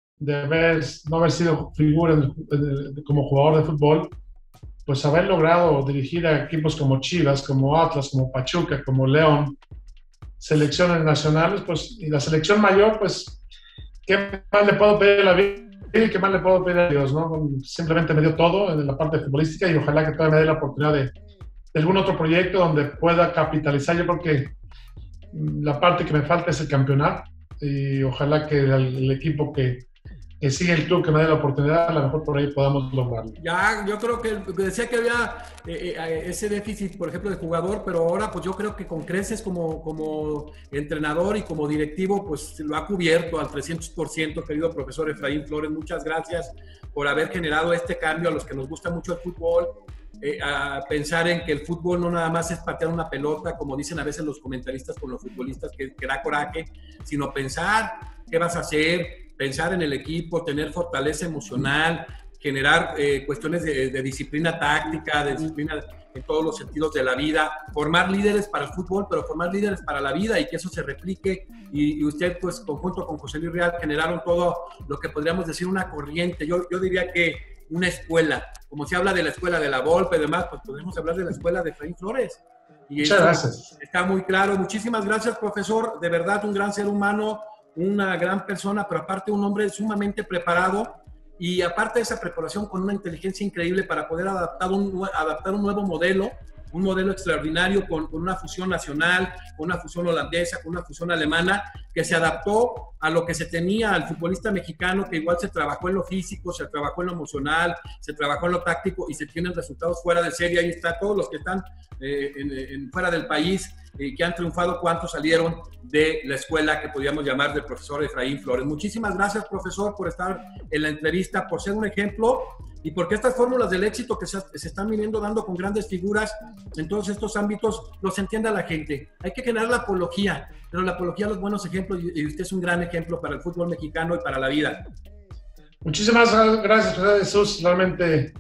de no haber sido figura como jugador de fútbol, pues haber logrado dirigir a equipos como Chivas, como Atlas, como Pachuca, como León, selecciones nacionales, pues, y la selección mayor, pues, ¿qué más le puedo pedir a la vida y qué más le puedo pedir a Dios, ¿no? Simplemente me dio todo en la parte futbolística y ojalá que todavía me dé la oportunidad de algún otro proyecto donde pueda capitalizar. Yo creo que la parte que me falta es el campeonato y ojalá que el equipo que sigue el club que me dé la oportunidad, a lo mejor por ahí podamos lograrlo. Ya, yo creo que decía que había ese déficit, por ejemplo, de jugador, pero ahora pues yo creo que con creces como entrenador y como directivo, pues lo ha cubierto al 300%, querido profesor Efraín Flores. Muchas gracias por haber generado este cambio a los que nos gusta mucho el fútbol, a pensar en que el fútbol no nada más es patear una pelota, como dicen a veces los comentaristas con los futbolistas, que da coraje, sino pensar qué vas a hacer, pensar en el equipo, tener fortaleza emocional, generar cuestiones de disciplina táctica, de disciplina en todos los sentidos de la vida, formar líderes para el fútbol, pero formar líderes para la vida y que eso se replique. Y usted, pues, conjunto con José Luis Real, generaron todo lo que podríamos decir una corriente. Yo diría que una escuela, como se habla de la escuela de la Volpe y demás, pues podemos hablar de la escuela de Efraín Flores. Y muchas gracias. Está muy claro. Muchísimas gracias, profesor. De verdad, un gran ser humano, una gran persona, pero aparte un hombre sumamente preparado y aparte de esa preparación con una inteligencia increíble para poder adaptar un nuevo modelo, un modelo extraordinario con una fusión nacional, con una fusión holandesa, con una fusión alemana, que se adaptó a lo que se tenía al futbolista mexicano, que igual se trabajó en lo físico, se trabajó en lo emocional, se trabajó en lo táctico y se tienen resultados fuera de serie. Ahí está, todos los que están fuera del país, que han triunfado, cuántos salieron de la escuela que podríamos llamar del profesor Efraín Flores. Muchísimas gracias, profesor, por estar en la entrevista, por ser un ejemplo y porque estas fórmulas del éxito que se están viniendo dando con grandes figuras en todos estos ámbitos los entienda la gente. Hay que generar la apología, pero la apología a los buenos ejemplos, y usted es un gran ejemplo para el fútbol mexicano y para la vida. Muchísimas gracias, Jesús. Realmente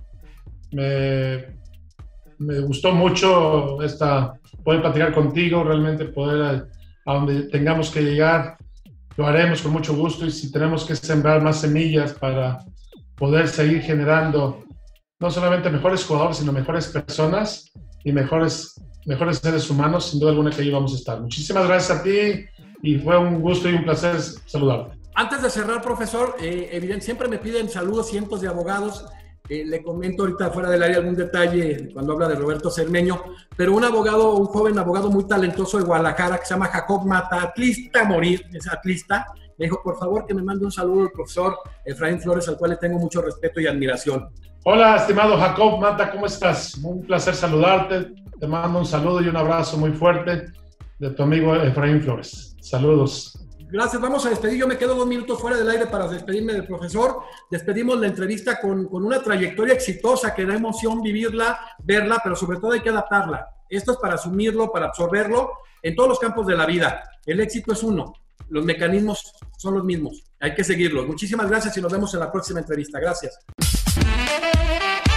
me gustó mucho poder platicar contigo, realmente poder a donde tengamos que llegar, lo haremos con mucho gusto, y si tenemos que sembrar más semillas para poder seguir generando no solamente mejores jugadores, sino mejores personas y mejores seres humanos, sin duda alguna que ahí vamos a estar. Muchísimas gracias a ti y fue un gusto y un placer saludarte. Antes de cerrar, profesor, evidente, siempre me piden saludos cientos de abogados. Le comento ahorita fuera del área algún detalle cuando habla de Roberto Cermeño, pero un joven abogado muy talentoso de Guadalajara que se llama Jacob Mata, atlista a morir, es atlista, me dijo, por favor, que me mande un saludo al profesor Efraín Flores, al cual le tengo mucho respeto y admiración. Hola, estimado Jacob Mata, ¿cómo estás? Un placer saludarte, te mando un saludo y un abrazo muy fuerte de tu amigo Efraín Flores. Saludos. Gracias, vamos a despedir. Yo me quedo 2 minutos fuera del aire para despedirme del profesor. Despedimos la entrevista con una trayectoria exitosa que da emoción vivirla, verla, pero sobre todo hay que adaptarla. Esto es para asumirlo, para absorberlo en todos los campos de la vida. El éxito es uno, los mecanismos son los mismos. Hay que seguirlos. Muchísimas gracias y nos vemos en la próxima entrevista. Gracias.